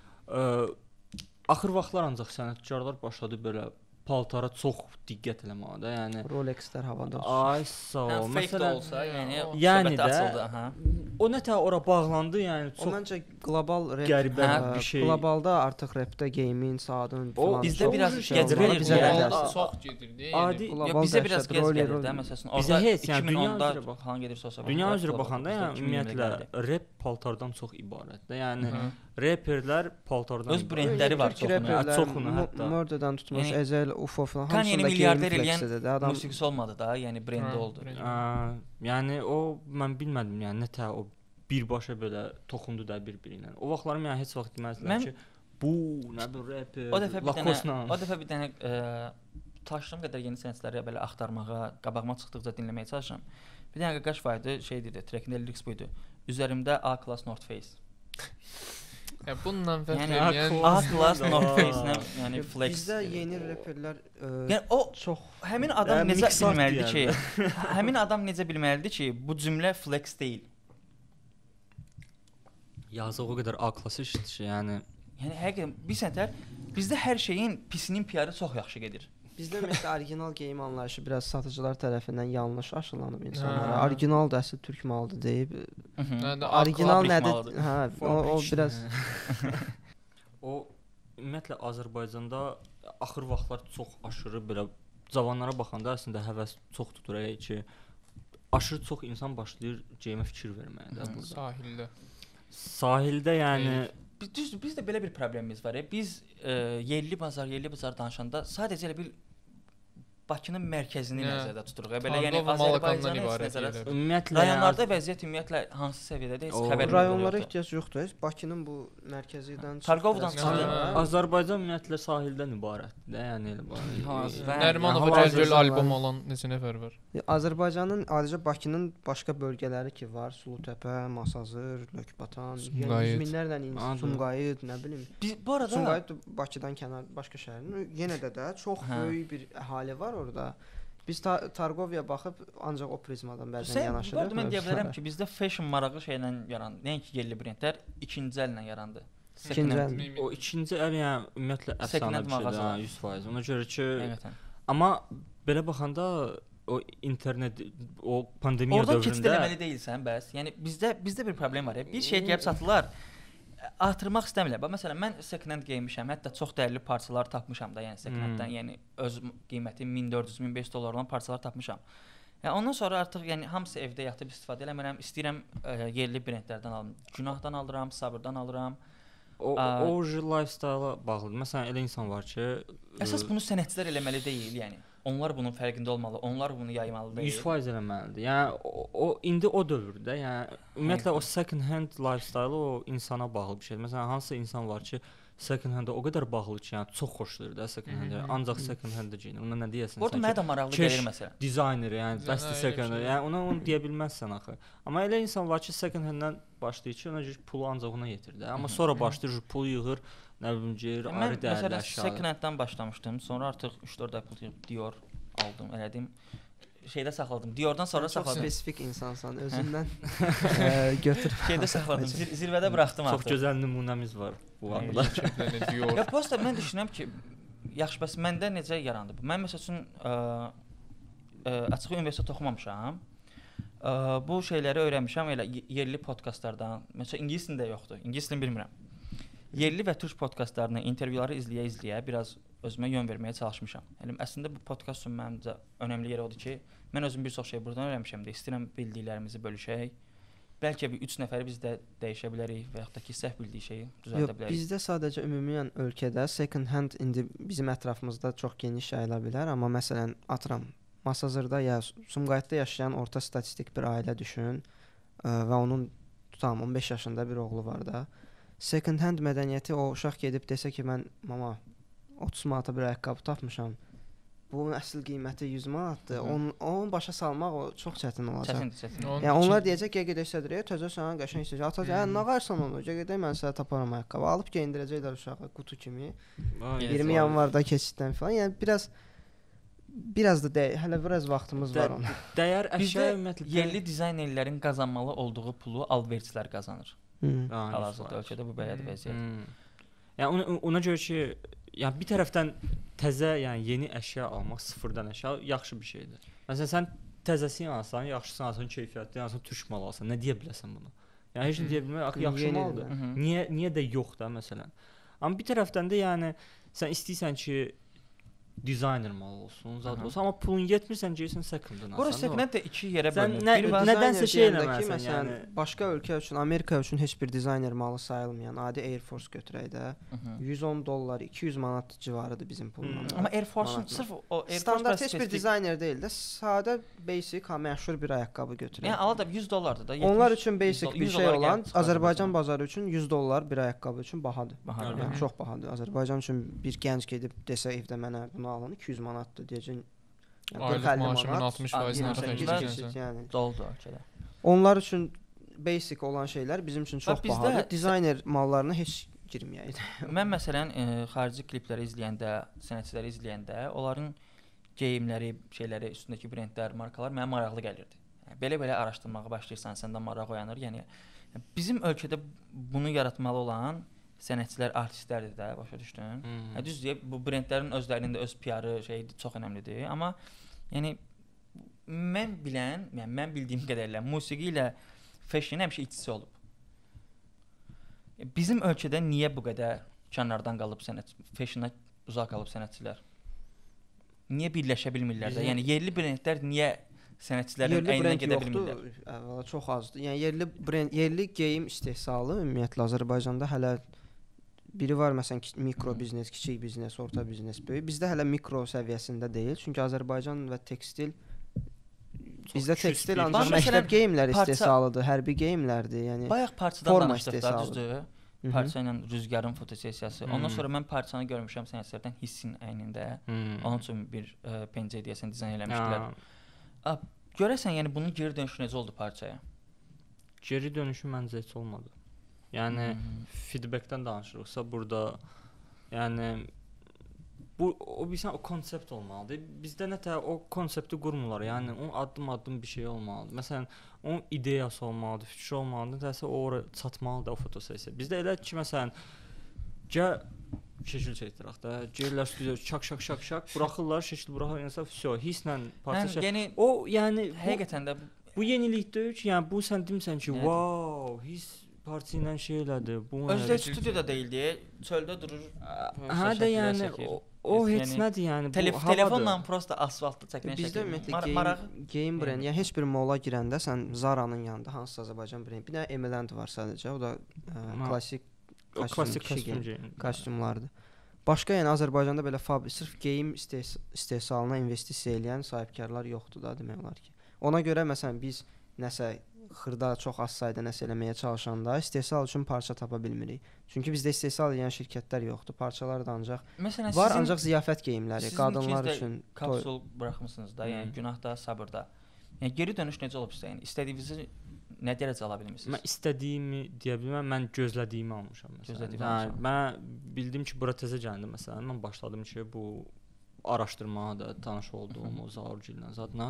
Ə, axır vaxtlar ancaq sənətkarlar başladı belə paltara çox diqqət eləməyə də, yəni Rolex-lər havada uçur. Ay sağ ol. Məsələn olsa, yəni yəni söhbət açıldı, aha. O nətə ora bağlandı, yəni çox. O məncə qlobal rep qəribə bir şey. Qlobalda artıq repdə gaming, sadın falan. Bizdə biraz gəlir, bizə çox gedirdi. Adi, bizə biraz gəz gəlir də, məsələn, orada iki min onda falan gedirsə olsa. Dünya üzrə baxanda, yəni ümumiyyətlə rep paltardan çox ibarətdir. Yəni reperlər paltardan öz brendləri var çoxunu, hətta Murder'dan tutmuş, Ezel, U F O falan hamısında milyarder eləyən musiqisi olmadı da, yəni brendi oldu. Yəni o mən bilmədim, yəni nətə o birbaşa belə toxundu da bir-birinə. O vaxtlar mən heç vaxt deməzdilər ki, bu nə bir reper, o dəfə bir dənə, o dəfə bir dənə taşdığım qədər yeni sənətləri belə axtarmağa, qabağıma çıxdıqca dinləməyə çalışıram. Bir dənə qaqaş var idi, şey dedi, trackində lyrics buydu. Üzərimdə A-class North Face. Ya bundan fərq yəni A-class North Face-nə, yəni flex. Bizdə yeni reperlər yəni o çox həmin adam necə bilməlidir ki, həmin adam necə bilməlidir ki, bu cümlə flex deyil. Yazıq o qədər A-class işdir ki, yəni yəni həqiqətən bir sənətlər bizdə hər şeyin pisinin P R-ı çox yaxşı gedir. Bizdə məsələn orijinal geyim anlayışı biraz satıcılar tərəfindən yanlış aşılanıb insanlara. Orijinal da əsl türk malıdır deyib. Orijinal nədir? Hə, o, o biraz o ümumiyyətlə Azərbaycanda axır vaxtlar çox aşırı belə cavanlara baxanda əslində həvəs çox tutur ki, aşırı çox insan başlayır geyimə fikir verməyə də burada. Sahildə. Sahildə yəni biz düzdür, bizdə belə bir problemimiz var. Biz e, yerli bazar, yerli bazar danışanda sadəcə elə bir Bakının mərkəzini yeah. nəzərdə tuturuq. Belə yəni Azərbaycandan ibarət. Ümumiyyətlə rayonlarda vəziyyət ümumiyyətlə hansı səviyyədədir? Heç xəbər rayonlara ehtiyac yoxdur. Bakının bu mərkəzidən Targovdan çıxır. Azərbaycan ümumiyyətlə sahildən ibarətdir. Yəni elə var. Nərimanov Gəlgöl albom olan neçə nəfər var? Azərbaycanın adicə Bakının başqa bölgələri ki var. Sulutəpə, Masazır, Lökbatan, yüz minlərlə insan, Sumqayıt, nə bilim. Biz bu arada Sumqayıt Bakıdan kənar başqa şəhərin yenə də də çox hə. böyük bir əhali var orada. Biz ta Targoviya baxıb ancaq o prizmadan bəzən yanaşırıq. Sən mən deyə bilərəm ki, bizdə fashion marağı şeylə yarandı. Nəinki yerli brendlər ikinci əllə yarandı. İkinci əl. O ikinci əl yəni ümumiyyətlə əfsanə bir şeydir, yüz faiz. Ona görə ki, həqiqətən. Amma belə baxanda o internet o pandemiya orada dövründə keçid eləməli deyilsən bəs. Yəni bizdə bizdə bir problem var ya. Bir şey gəlib satırlar. Artırmaq istəmirlər. Bax məsələn mən second hand geyinmişəm. Hətta çox dəyərli parçalar tapmışam da, yəni second handdan, hmm. yəni öz qiyməti min dörd yüz min beş yüz dollar olan parçalar tapmışam. Yəni ondan sonra artıq yəni hamısı evdə yatıb istifadə eləmirəm. İstəyirəm ə, yerli brendlərdən alım. Günahdan alıram, Sabırdan alıram. o o lifestyle-a bağlıdır. Məsələn, elə insan var ki, əsas bunu sənətçilər eləməli deyil, yəni. Onlar bunun fərqində olmalı, onlar bunu yaymalı deyil. yüz faiz eləməlidir. Yəni o, o indi o dövrdə, yəni ümumiyyətlə o second hand lifestyle o insana bağlı bir şeydir. Məsələn, hansısa insan var ki, second hand-a o qədər bağlı ki, yəni çox xoşlayır da second hand-ı. Ancaq second hand-ı geyinir. Ona nə deyəsən sən? Orada mənə də maraqlı gəlir məsələn. Dizayner, yəni best second hand. Yəni ona onu deyə bilməzsən axı. Amma elə insan var ki, second hand-dan başlayır ki, ona görə pulu ancaq ona yetir də. Amma sonra başlayır pulu yığır, nə bilim geyir, ayrı dəyərli əşyalar. Mən second hand-dan başlamışdım. Sonra artıq üç dörd Apple Dior aldım, elədim. Şeydə saxladım. Diordan sonra çox saxladım. Çox spesifik insansan, özündən götür. Şeydə saxladım. Zir zirvədə buraxdım artıq. Çox gözəl nümunəmiz var bu arada. Dior. Ya prosta mən düşünürəm ki, yaxşı bəs məndə necə yarandı bu? Mən məsəl üçün ə, ə, açıq universitet oxumamışam. Ə, bu şeyləri öyrənmişəm elə yerli podkastlardan. Məsələn ingilis dilində yoxdur. İngilis dilini bilmirəm. Yerli və türk podkastlarını, intervyuları izləyə-izləyə biraz özümə yön verməyə çalışmışam. Yəni əslində bu podkastın məncə önəmli yeri odur ki, mən özüm bir çox şey burdan öyrənmişəm də, istəyirəm bildiklərimizi bölüşək. Bəlkə bir üç nəfəri biz də dəyişə bilərik və yaxud da ki, səhv bildiyi şeyi düzəldə bilərik. Bizdə sadəcə ümumən ölkədə second hand indi bizim ətrafımızda çox geniş yayıla bilər, amma məsələn atıram Masazırda ya Sumqayıtda yaşayan orta statistik bir ailə düşün və onun tutam on beş yaşında bir oğlu var da. Second hand mədəniyyəti o uşaq gedib desə ki, mən mama otuz manata bir ayaqqabı tapmışam. Bunun əsl qiyməti yüz manatdır. Onun, onun başa salmaq o çox çətin olacaq. Çətindir, çətin. Yəni onlar deyəcək ki, gedək sədriyə, təzə sənə qəşəng istəyəcək. Atacaq, hə, nə qarsan onu? Gedək mən sənə taparam ayaqqabı. Alıb geyindirəcəklər uşağı qutu kimi. iyirmi yanvarda keçiddən falan. Yəni biraz biraz da dəy, hələ biraz vaxtımız var ona. Dəyər əşya ümumiyyətlə yerli dizaynerlərin qazanmalı olduğu pulu alverçilər qazanır. Hal-hazırda ölkədə bu belədir vəziyyət. Yəni ona, ona görə ki, yəni bir tərəfdən təzə, yəni yeni əşya almaq, sıfırdan əşya yaxşı bir şeydir. Məsələn sən təzəsini alsan, yaxşısını alsan, keyfiyyətli, alsan, türk malı alsan, nə deyə bilərsən bunu? Yəni heç nə deyə bilmək, axı yaxşı maldır. Niyə niyə də yox da məsələn? Amma bir tərəfdən də yəni sən istəyirsən ki, dizayner malı olsun, zad olsun, amma pulun yetmirsən geysən second-dan alsan. Bura second də iki yerə bölünür. Bir var nədənsə şey eləməlisən, məsələn, yəni başqa ölkə üçün, Amerika üçün heç bir dizayner malı sayılmayan adi Air Force götürək də yüz on dollar, iki yüz manat civarıdır bizim pulumuz. Amma Air Force-un sırf o Air Force standart heç bir dizayner deyil də, sadə basic, məşhur bir ayaqqabı götürək. Yəni ala da yüz dollardır da. Onlar üçün basic bir şey olan Azərbaycan bazarı üçün yüz dollar bir ayaqqabı üçün bahadır. Yəni çox bahadır. Azərbaycan üçün bir gənc gedib desə evdə mənə bunu alın iki yüz manatdır deyəcək. Aylıq maaşımın altmış faizini xərcləyəcək. Yəni doldu ölkədə. Onlar üçün basic olan şeylər bizim üçün çox bahadır. Dizayner mallarına heç girməyəydi. Mən məsələn e, xarici klipləri izləyəndə, sənətçiləri izləyəndə onların geyimləri, şeyləri, üstündəki brendlər, markalar mənə maraqlı gəlirdi. Yəni, belə-belə araşdırmağa başlayırsan, səndə maraq oyanır. Yəni bizim ölkədə bunu yaratmalı olan sənətçilər, artistlərdir də, başa düşdün? Hmm. Hə, düzdür, bu brendlərin özlərinin də öz P R-ı şeydir, çox önəmlidir. Amma yəni mən bilən, yəni mən bildiyim qədərlə musiqi ilə fashion həmişə iç-içə olub. Bizim ölkədə niyə bu qədər kənardan qalıb sənət, fashiona uzaq qalıb sənətçilər? Niyə birləşə bilmirlər də? Yəni yerli brendlər niyə sənətçilərin əyninə gedə bilmirlər? Əvvəla çox azdır. Yəni yerli brend, yerli geyim istehsalı ümumiyyətlə Azərbaycanda hələ biri var məsələn mikro biznes, kiçik biznes, orta biznes, böyük. Bizdə hələ mikro səviyyəsində deyil. Çünki Azərbaycan və tekstil bizdə tekstil ancaq məktəb geyimləri istehsalıdır, hərbi geyimlərdir. Yəni bayaq parçadan danışdıq da, düzdür? Parça ilə Rüzgarın fotosessiyası. Ondan sonra mən parçanı görmüşəm sənətçilərdən Hissin əynində. Onun üçün bir pencə deyəsən dizayn eləmişdilər. Görəsən, yəni bunun geri dönüşü necə oldu parçaya? Geri dönüşü məncə heç olmadı. Yəni hmm. feedbackdən danışırıqsa burada yəni bu o bilsən o konsept olmalıdır. Bizdə nətə o konsepti qurmurlar. Yəni onun addım-addım bir şey olmalıdır. Məsələn, onun ideyası olmalıdır, fikri olmalıdır. Nəsə o ora çatmalıdır o fotosessiya. Bizdə elə ki məsələn gəl şəkil çəkdirək də. Gəlirlər studiya şak şak şak şak buraxırlar, şəkil buraxırsa vəsə hisslə parça. Hə, yəni o yəni həqiqətən də bu yenilik deyil ki, yəni bu sən demisən ki, wow, hiss parti ilə şey elədi. Bu özdə studiyada deyildi, çöldə durur. Hə də yəni o, o heç nədir yəni bu telef telefonla prosta asfaltda çəkilən şəkil. Bizdə ümumiyyətlə maraq geyim brendi, yəni heç bir mola girəndə sən Zara'nın yanında hansısa Azərbaycan brendi, bir də Emeland var sadəcə. O da ə, klassik klassik kostyum kostyumlardır. Başqa yəni Azərbaycanda belə fabrik sırf geyim istehs istehsalına investisiya edən sahibkarlar yoxdur da demək olar ki. Ona görə məsələn biz nəsə xırda çox az sayda nəsə eləməyə çalışanda istehsal üçün parça tapa bilmirik. Çünki bizdə istehsal edən şirkətlər yoxdur. Parçalar da ancaq məsələn, var, ancaq ziyafət geyimləri, qadınlar üçün kapsul buraxmısınız da, yəni günahda, sabırda. Yəni geri dönüş necə olub sizə? Yəni istədiyinizi nə dərəcə ala bilmisiniz? Mən istədiyimi deyə bilməm, mən gözlədiyimi almışam məsələn. Yəni mən bildim ki, bura təzə gəldim məsələn. Mən başladım ki, bu araşdırmağa da tanış olduğum o Zaurgillə zadla.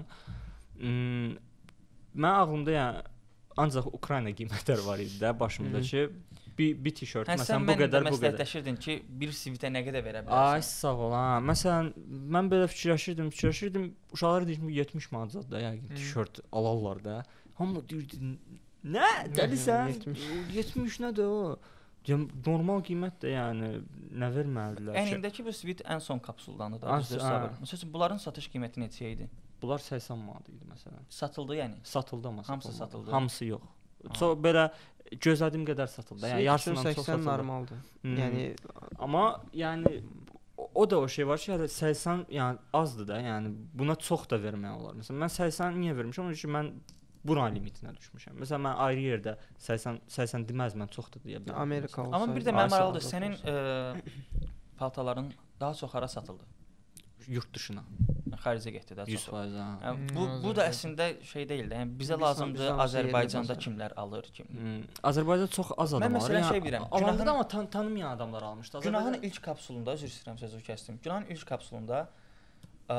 Hmm, mən ağlımda yəni ancaq Ukrayna qiymətləri var idi də başımda ki, bir bir tişört hə, məsələn bu qədər bu qədər. Sən məsləhətləşirdin ki, bir sivitə nə qədər verə bilərsən? Ay sağ ol ha. Məsələn, mən belə fikirləşirdim, fikirləşirdim. Uşaqlar deyir ki, yetmiş manat zad da yəqin tişört alarlar da. Hamı deyirdi, nə? Dəlisən? yetmiş nədir o? Normal qiymət də yəni nə verməlidirlər ki? Əynindəki bu sivit ən son kapsuldandır da, düzdür sabır. Məsələn, bunların satış qiyməti neçə idi? Bunlar səksən manat idi məsələn. Satıldı yəni? Satıldı amma. Hamısı satıldı. Hamısı yox. Çox belə gözlədiyim qədər satıldı. Yəni yarısından çox satıldı. Normaldır. Hmm. Yəni amma yəni o da o şey var ki, səksən yəni azdır da, yəni buna çox da vermək olar. Məsələn, mən səksən niyə vermişəm? Çünki mən bura limitinə düşmüşəm. Məsələn, mən ayrı yerdə səksən səksən deməz, mən çox da deyə bilərəm. Amerika olsa. Amma bir də mənim maraqlıdır, sənin ə, paltaların daha çox hara satıldı? Yurt dışına. Xaricə getdi də çox. yüz faiz ha. Yəni, bu bu da əslində şey deyil də. Yəni bizə lazımdır Azərbaycanda kimlər alır, kim. Hmm. Azərbaycanda çox az adam var. Mən məsələn şey bilirəm. Günahın amma tan tanımayan adamlar almışdı. Günahın ilk kapsulunda, üzr istəyirəm sözü kəsdim. Günahın ilk kapsulunda ə,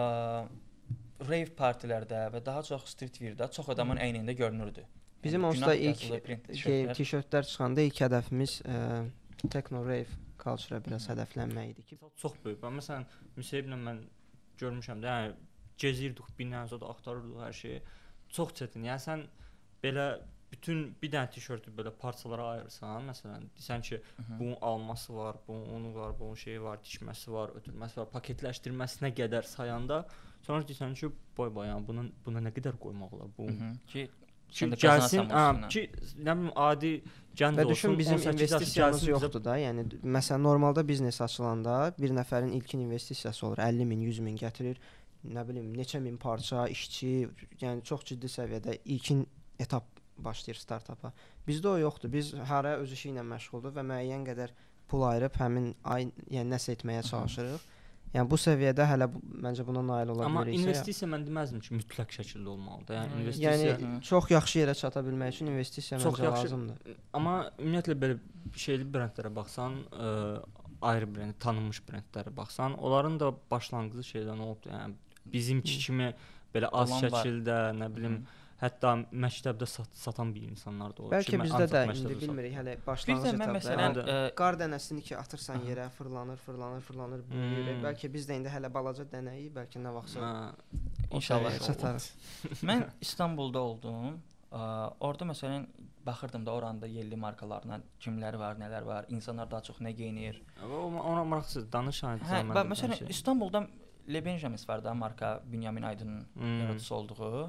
rave partilərdə və daha çox street wear-də çox adamın əynində görünürdü. Bizim onsuz ilk tişörtlər çıxanda ilk hədəfimiz ə, techno rave culture-a biraz hədəflənmək idi ki, çox böyük. Mən məsələn Müseyiblə mən görmüşəm də, yəni gezirdik, binlərlə zad axtarırdıq hər şeyi. Çox çətin. Yəni sən belə bütün bir dənə tişörtü belə parçalara ayırsan, məsələn, desən ki, bunun alması var, bunun onu var, bunun şeyi var, tikməsi var, ötürməsi var, paketləşdirməsinə qədər sayanda, sonra desən ki, boy boy, yəni buna buna nə qədər qoymaq olar bu ki ki gəlsin, hə, ki nə bilim adi gənc olsun. Düşün, bizim investisiyamız yoxdur da. Yəni məsələn normalda biznes açılanda bir nəfərin ilkin investisiyası olur əlli min, yüz min gətirir. Nə bilim neçə min parça, işçi, yəni çox ciddi səviyyədə ilkin etap başlayır startapa. Bizdə o yoxdur. Biz hara öz işi ilə məşğulduq və müəyyən qədər pul ayırıb həmin ay yəni nəsə etməyə çalışırıq. Yəni bu səviyyədə hələ bu, məncə buna nail ola amma bilirik. Amma investisiya mən deməzdim ki, mütləq şəkildə olmalıdır. Yəni investisiya yəni çox yaxşı yerə çata bilmək üçün investisiya çox məncə yaxşı, lazımdır. Amma ümumiyyətlə belə şeyli brendlərə baxsan, ə, ayrı brend, tanınmış brendlərə baxsan, onların da başlanğıcı şeydən olubdu. Yəni bizimki kimi belə az şəkildə, nə bilim, hətta məktəbdə sat, satan bir insanlar da olur. Bəlkə bizdə də indi bilmirik, hələ başlanğıc etapda. Məsələn, qar dənəsini ki atırsan yerə, fırlanır, fırlanır, fırlanır, böyüyür. Hmm. Bəlkə biz də indi hələ balaca dənəyi, bəlkə nə vaxtsa inşallah çatarıq. Mən İstanbulda oldum. Orada məsələn baxırdım da oranda yerli markalarına kimlər var, nələr var, insanlar daha çox nə geyinir. Ona maraqsız danışan. Hə, məsələn İstanbulda Le Benjamin var da, marka Bünyamin Aydın'ın hmm. yaradıcısı olduğu.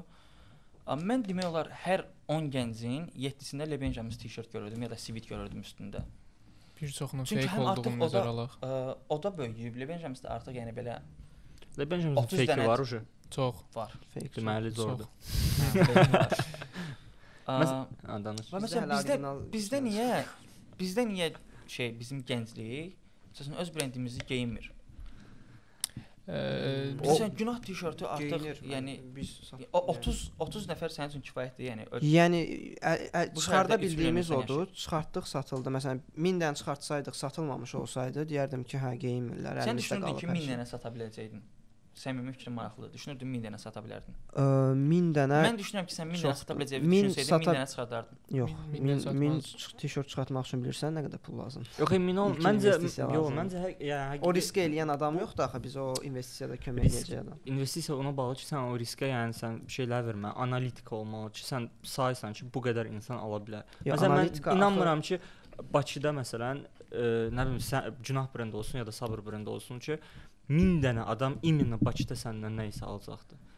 Mən demək olar hər on gəncin yeddisində Le Benjamin tişört görürdüm ya da sivit görürdüm üstündə. Bir çoxunun fake olduğunu nəzərə alaq. O da böyüyüb. Le Benjamin də artıq yəni belə Le Benjamin fake var uje. Çox var. Fake deməli zordur. Məsələn bizdə bizdə niyə bizdə niyə şey bizim gənclik məsələn öz brendimizi geyinmir? Məsələn günah tişörtü artıq geyinir, yəni biz otuz otuz nəfər sənin üçün kifayətdir, yəni. Yəni çıxarda bildiyimiz odur, çıxartdıq, satıldı. Məsələn min dənə çıxartsaydıq, satılmamış olsaydı, deyərdim ki, hə geyinmirlər. Sən düşünürdün ki, min dənə sata biləcəydin? Səmimi fikrim maraqlıdır. Düşünürdün min dənə sata bilərdin? Ə, min dənə. Mən düşünürəm ki, sən min dənə sata biləcəyini düşünsəydin, min dənə çıxardardın. Yox, min tişört çıxartmaq üçün bilirsən nə qədər pul lazımdır? Yox, min ol, məncə yox, məncə yəni o riskə eləyən adam yoxdur axı, bizə o investisiyada kömək edəcək adam. İnvestisiya ona bağlı ki, sən o riskə yəni sən bir şeylər vermə, analitika olmalı ki, sən saysan ki, bu qədər insan ala bilər. Məsələn, mən inanmıram ki, Bakıda məsələn, nə bilim, Günah brendi olsun ya da Sabır brendi olsun ki, min dənə adam iminlə Bakıda səndən nə isə alacaqdı.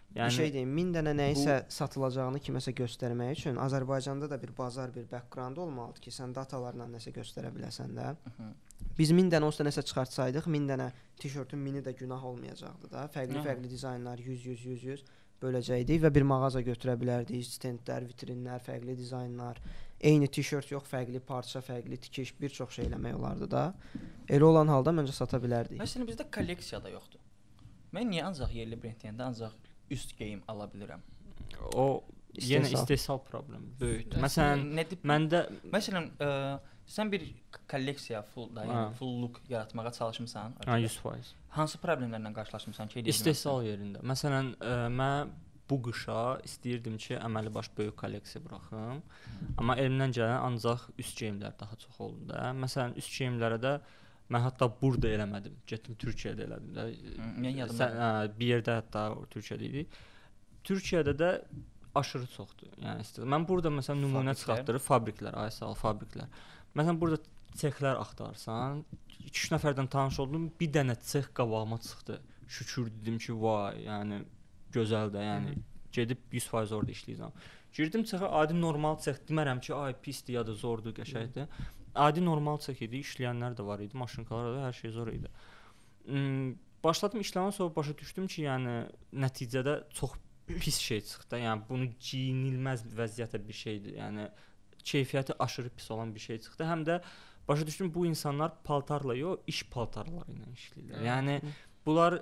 Yəni bir şey deyim, min dənə nəyisə bu... satılacağını kiməsə göstərmək üçün Azərbaycanda da bir bazar, bir background olmalıdır ki, sən datalarla nəsə göstərə biləsən də. Biz min dənə olsa nəsə çıxartsaydıq, min dənə tişörtün mini də günah olmayacaqdı da. Fərqli-fərqli dizaynlar yüz yüz yüz yüz böləcəkdik və bir mağaza götürə bilərdik. Stendlər, vitrinlər, fərqli dizaynlar, eyni tişört yox, fərqli parça, fərqli tikiş, bir çox şey eləmək olardı da. Elə olan halda məncə sata bilərdik. Məsələn, bizdə kolleksiya da yoxdur. Mən niyə ancaq yerli brend deyəndə ancaq üst geyim ala bilirəm? O yenə istehsal problemi böyükdür. Məsələn, məndə məsələn, ə, sən bir kolleksiya full da, yəni full look yaratmağa çalışmısan? Ha, yüz faiz. Hansı problemlərlə qarşılaşmısan ki, istehsal yerində. Məsələn, ə, mən bu qışa istəyirdim ki, əməli baş böyük kolleksiya buraxım. Amma elimdən gələn ancaq üst geyimlər daha çox oldu da. Məsələn, üst geyimlərə də mən hətta burada eləmədim. Getdim Türkiyədə elədim də. Mən yadımda. Sən, hə, bir yerdə hətta Türkiyədə idi. Türkiyədə də aşırı çoxdur. Yəni istəyirəm. Mən burada məsələn nümunə çıxartdırıb fabriklər, ay sağ ol, fabriklər. Məsələn burada sexlər axtarsan, iki üç nəfərdən tanış oldum, bir dənə sex qabağıma çıxdı. Şükür dedim ki, vay, yəni gözəl də, yəni Hı -hı. gedib yüz faiz orada işləyəcəm. Girdim sexə, adi normal sex demərəm ki, ay pisdir ya da zordur, qəşəngdir. Adi normal sex idi, işləyənlər də var idi, maşınkalar da, hər şey zor idi. Hmm, başladım işləməyə, sonra başa düşdüm ki, yəni nəticədə çox pis şey çıxdı. Yəni bunu geyinilməz vəziyyətə bir şeydir. Yəni keyfiyyəti aşırı pis olan bir şey çıxdı. Həm də başa düşdüm bu insanlar paltarla yox, iş paltarları ilə işləyirlər. Yəni bunlar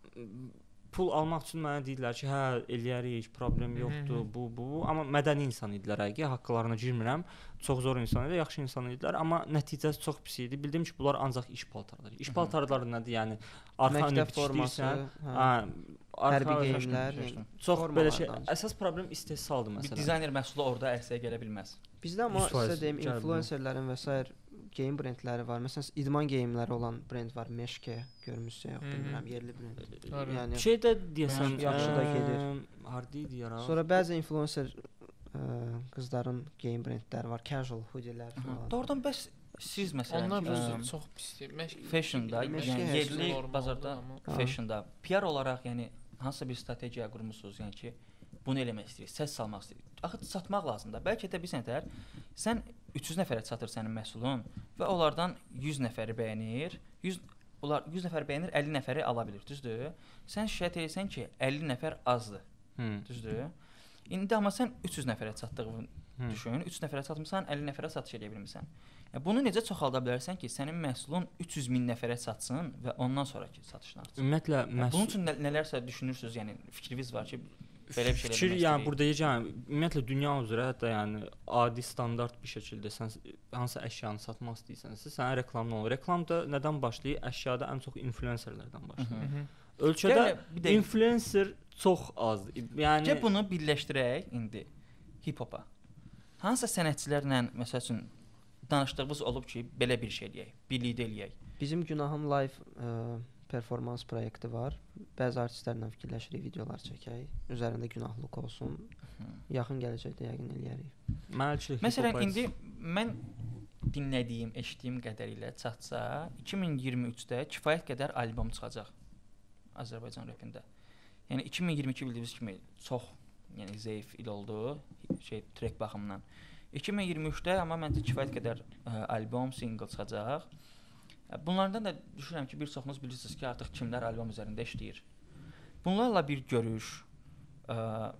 pul almaq üçün mənə deyirlər ki, hə, eləyərik, problem yoxdur, bu, bu, bu. Amma mədəni insan idilər, həqiqi, haqqlarına girmirəm. Çox zor insan idi, yaxşı insan idilər, amma nəticəsi çox pis idi. Bildim ki, bunlar ancaq iş paltarları. İş paltarları nədir? Yəni arxanı bitişdirsən, hə, hərbi geyimlər, çox belə şey. Əsas problem istehsaldır məsələn. Bir dizayner məhsulu orada ərsəyə gələ bilməz. Bizdə amma sizə deyim, influencerlərin və sair geyim brendləri var. Məsələn, idman geyimləri olan brend var, Meşke, görmüsünüz yox, bilmirəm, yerli brend. Yəni şey də deyəsən, yaxşı da gedir. Harda idi yara? Sonra bəzi influencer ə, qızların geyim brendləri var, casual hoodielər falan. Doğrudan bəs siz məsələn onlar ə, çox pisdir. Fashionda, yəni yerli bazarda fashionda P R olaraq, yəni hansısa bir strategiya qurmusunuz, yəni ki, bunu eləmək istəyirik, səs salmaq istəyirik. Axı satmaq lazımdır. Bəlkə də bilsən tər, sən üç yüz nəfərə çatır sənin məhsulun və onlardan yüz nəfəri bəyənir. yüz onlar yüz nəfər bəyənir, əlli nəfəri ala bilir, düzdür? Sən şikayət edirsən ki, əlli nəfər azdır. Hmm. Düzdür? İndi amma sən üç yüz nəfərə çatdığını hmm. düşün. üç yüz nəfərə çatmısan, əlli nəfərə satış edə bilmirsən. Yəni bunu necə çoxalda bilərsən ki, sənin məhsulun üç yüz min nəfərə çatsın və ondan sonraki satışın artsın? Ümumiyyətlə məhsul bunun üçün nə, nələrsə düşünürsüz, yəni fikriniz var ki, belə bir şey fikir, yəni burada yəni ümumiyyətlə dünya üzrə hətta yəni adi standart bir şəkildə sən hansı əşyanı satmaq istəyirsənsə, sənə reklamlı olur. Reklam da nədən başlayır? Əşyada ən çox influencerlərdən başlayır. Hı -hı. Ölkədə yəni, influencer çox azdır. Yəni Gəl bunu birləşdirək indi hip-hopa. Hansısa sənətçilərlə məsəl üçün danışdığımız olub ki, belə bir şey eləyək, birlikdə eləyək. Bizim Günahın live ə, performans proyekti var. Bəzi artistlərlə fikirləşirik, videolar çəkək. Üzərində günahlıq olsun. Hı. Yaxın gələcəkdə yəqin eləyərik. Məlçilik. Məsələn, indi mən dinlədiyim, eşitdiyim qədərilə çatsa, iki min iyirmi üçdə kifayət qədər albom çıxacaq Azərbaycan rapində. Yəni iki min iyirmi iki bildiyiniz kimi çox, yəni zəif il oldu, şey trek baxımından. iki min iyirmi üçdə amma məncə kifayət qədər ə, albom, single çıxacaq. Bunlardan da düşünürəm ki, bir çoxunuz bilirsiniz ki, artıq kimlər albom üzərində işləyir. Bunlarla bir görüş ə,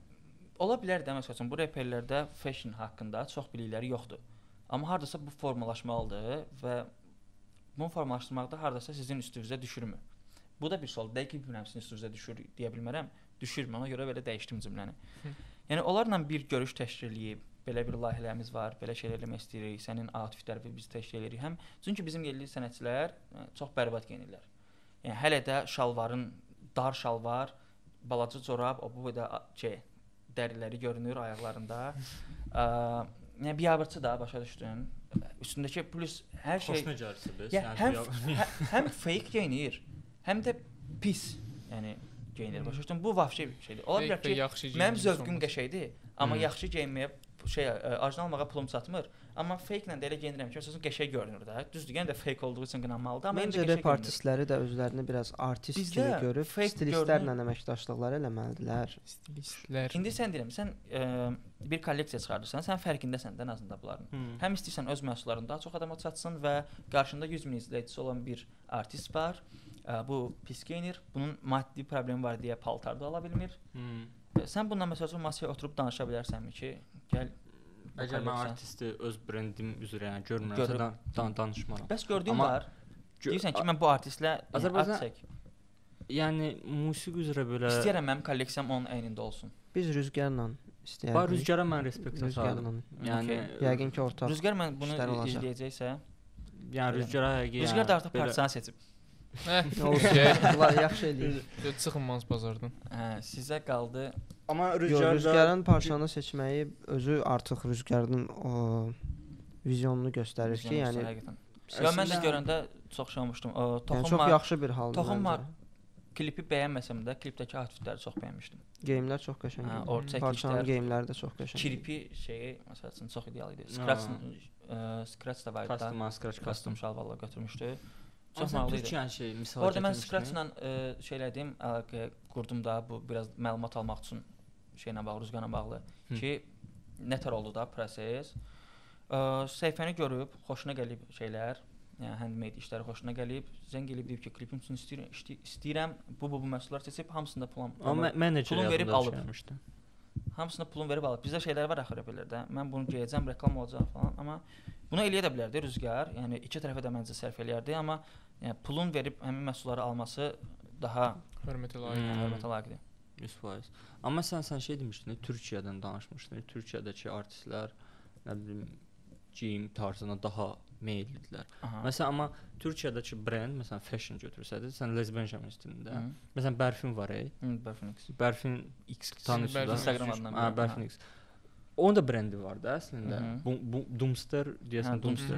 ola bilər də, məsələn, bu reperlərdə fashion haqqında çox bilikləri yoxdur. Amma hardasa bu formalaşmalıdır və bunu formalaşdırmaqda hardasa sizin üstünüzə düşürmü? Bu da bir sual. Dəqiq bilmirəm sizin üstünüzə düşür deyə bilmərəm. Düşürmü? Ona görə belə dəyişdim cümləni. Yəni onlarla bir görüş təşkil edib, belə bir layihələrimiz var, belə şeylər eləmək istəyirik, sənin outfitləri biz təşkil edirik. Həm çünki bizim yerli sənətçilər çox bərbad geyinirlər. Yəni hələ də şalvarın, dar şalvar, balaca corab, o bu da şey, dəriləri görünür ayaqlarında. Ə, yəni biabırçı da başa düşdün. Üstündəki plus hər şey xoşuna gəlirsə biz. Yəni həm, hə, həm fake geyinir, həm də pis, yəni geyinir. Başa düşdün? Bu vəhşi bir şeydir. Ola bilər ki, mənim zövqüm qəşəngdir, amma hmm. yaxşı geyinməyə şey orijinal olmağa pulum çatmır, amma fake ilə də elə geyinirəm ki, məsələn qəşəng görünür də. Düzdür, yenə də fake olduğu üçün qınanmalıdır, amma məncə rep artistləri də özlərini biraz artist kimi görüb stilistlərlə əməkdaşlıqlar eləməlidirlər. Stilistlər. İndi sən deyirəm, sən ə, bir kolleksiya çıxardırsan, sən fərqindəsən də azında bunların. Hmm. Həm istəyirsən öz məhsullarını daha çox adama çatsın və qarşında yüz min izləyicisi olan bir artist var. Ə, bu pis geyinir, bunun maddi problemi var deyə paltar da ala bilmir. Hmm. Ə, sən bununla məsələn masaya oturub danışa bilərsənmi ki, gəl əgər mən artisti öz brendim üzrə yəni görmürəmsə dan dan danışmaram. Bəs gördüyün var. Deyirsən ki, mən bu artistlə Azərbaycan çək. Yəni musiqi üzrə belə istəyirəm mənim kolleksiyam onun əynində olsun. Biz Rüzgarla istəyirdik. Bax Rüzgara mən respekt edirəm. Yəni yəqin ki, ortaq. Rüzgar mən bunu izləyəcəksə, yəni Rüzgara yəqin. Rüzgar da artıq partisanı seçib. Hə, yaxşı eləyir. Çıxınmaz bazardan. Hə, sizə qaldı. Amma Rüzgarda Rüzgarın parçanı seçməyi özü artıq Rüzgarın o vizyonunu göstərir ki, yəni ya mən də görəndə çox şey olmuşdum. Toxum yəni, çox yaxşı bir haldır. Toxum var. Klipi bəyənməsəm də klipdəki outfitləri çox bəyənmişdim. Geyimlər çox qəşəng idi. Hə, parçanın geyimləri də çox qəşəng. Klipi şeyi məsələn çox ideal idi. Scratch Scratch da var idi. Custom Scratch custom şalvarla götürmüşdü. Çox maraqlı idi. Yəni şey, misal orada mən Scratch-la şeylədim, əlaqə qurdum da bu biraz məlumat almaq üçün şeylə bağlı, Rüzgarla bağlı ki, nətər oldu da proses. Səhifəni görüb, xoşuna gəlib şeylər, yəni handmade işləri xoşuna gəlib, zəng elib deyib ki, klipim üçün istəyirəm, istəyirəm bu bu bu məhsullar seçib hamısında pulum. Amma menecer verib alıb. Hamısında pulum verib alıb. Bizdə şeylər var axı reperlərdə. Mən bunu geyəcəm, reklam olacaq falan, amma bunu eləyə də bilərdi Rüzgar. Yəni iki tərəfə də məncə sərf eləyərdi, amma yəni pulun verib həmin məhsulları alması daha hörmətə layiqdir. Hörmətə layiqdir. yüz faiz. Amma sən sən şey demişdin, Türkiyədən danışmışdın. Türkiyədəki artistlər nə bilim geyim tarzına daha meyllidirlər. Məsələn, amma Türkiyədəki brend, məsələn, fashion götürsəydin, sən lesbian şəmistində. Məsələn, Bərfin var, ey. Bərfin X. Bərfin X tanıyırsınız da, Instagram adından. Hə, Bərfin X. Onun da brendi var da əslində. Bu, bu Doomster deyəsən, Doomster.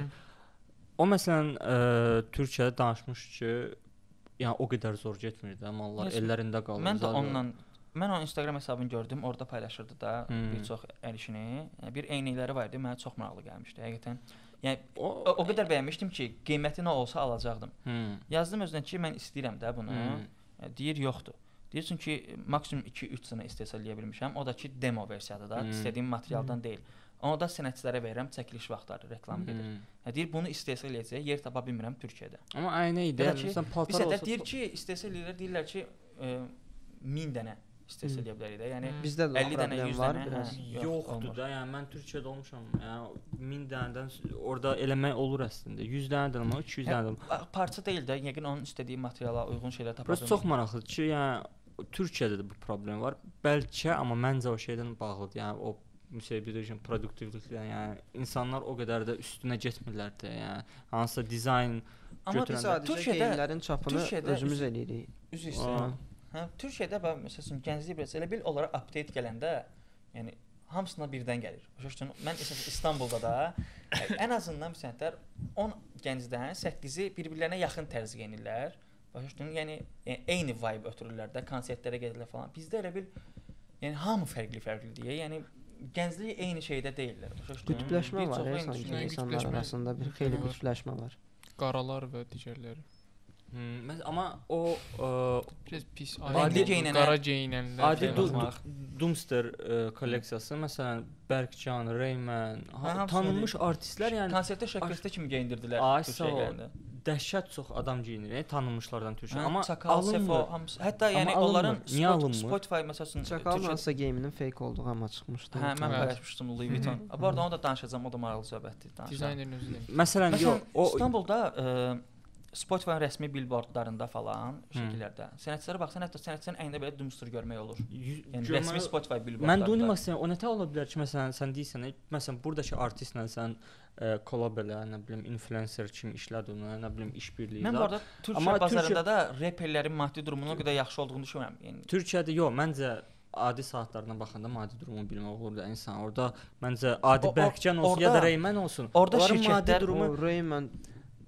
O məsələn, ə, Türkiyədə danışmış ki, yəni o qədər zor getmirdi, mallar ellərində qalır. Mən də onunla mən onun Instagram hesabını gördüm, orada paylaşırdı da hmm. bir çox el işini. Bir eynəkləri var idi, mənə çox maraqlı gəlmişdi həqiqətən. Yəni o, o, o qədər bəyənmişdim ki, qiyməti nə olsa alacaqdım. Hmm. Yazdım özünə ki, mən istəyirəm də bunu. Hmm. Deyir, yoxdur. Deyirsən ki, maksimum iki üç sənə istehsal edə bilmişəm. O da ki, demo versiyadır da, hmm. istədiyim materialdan hmm. deyil. Onu da sənətçilərə verirəm, çəkiliş vaxtları reklam gedir. Hmm. Hə, deyir, bunu istehsal edəcək, yer tapa bilmirəm Türkiyədə. Amma aynı idi. Sən paltar olsa deyir ki, istehsal edirlər, deyirlər ki, e, min dənə istehsal edə bilərik də. Yəni bizdə də əlli dənə, yüz var, dənə biraz yoxdur da. Yəni mən Türkiyədə olmuşam. Yəni min dənədən orada eləmək olur əslində. yüz dənədən amma iki yüz dənədən. Parça deyil də, yəqin onun istədiyi materiala uyğun şeylər tapa bilmir. Çox maraqlıdır ki, yəni Türkiyədə də bu problem var. Bəlkə, amma məncə o şeydən bağlıdır. Yəni o müsəbbibləşən produktivliklə, yəni insanlar o qədər də üstünə getmirlər də. Yəni hansısa dizayn götürəndə Türkiyədə geyimlərin çapını özümüz eləyirik. Üzr istəyirəm. Hə, Türkiyədə bax məsələn gənclik biraz elə bil onlara update gələndə, yəni hamısına birdən gəlir. Başa mən məsələn İstanbulda da ən azından məsələn on gəncdən səkkizi bir-birlərinə yaxın tərz geyinirlər. Başa yəni, yəni eyni vibe ötürürlər də, konsertlərə gedirlər falan. Bizdə elə bil yəni hamı fərqli-fərqlidir. Yəni gənclik eyni şeydə deyillər. Başa qütbləşmə var, sanki insanlar arasında bir xeyli qütbləşmə var. Qaralar və digərləri. Hmm, amma o biraz pis adi geyinən, qara geyinənlər. Adi Doomster kolleksiyası, məsələn, Bərkcan, Reymen, tanınmış artistlər, yəni konsertdə şəkildə kimi geyindirdilər Türkiyəyə gələndə. Dəhşət çox adam geyinir, tanınmışlardan Türkiyə. Amma Çakal, Sefo, hamısı. Hətta yəni onların Spotify məsələn Çakalın hansısa geyiminin fake olduğu amma çıxmışdı. Hə, mən paylaşmışdım Louis Vuitton. Bu arada onu da danışacağam, o da maraqlı söhbətdir. Dizaynerin özü də. Məsələn, yox, o İstanbulda Spotify-ın rəsmi billboardlarında falan şəkillərdə sənətçilərə baxsan, hətta sənətçinin əynində belə Doomster görmək olur. Yəni rəsmi Spotify billboardlarında. Mən duymaq istəyirəm, o nətə ola bilər ki, məsələn, sən deyirsən, məsələn, burdakı artistlə sən collab elə, nə bilim, influencer kimi işlədin, nə bilim, işbirliyi. Mən bu arada Türkiyə bazarında da reperlərin maddi durumunun o qədər yaxşı olduğunu düşünmürəm. Yəni Türkiyədə yox, məncə adi saatlarına baxanda maddi durumunu bilmək olur da insan. Orada məncə adi Bərkcan olsun ya da Reymen olsun. Orada şirkətlər durumu Reymen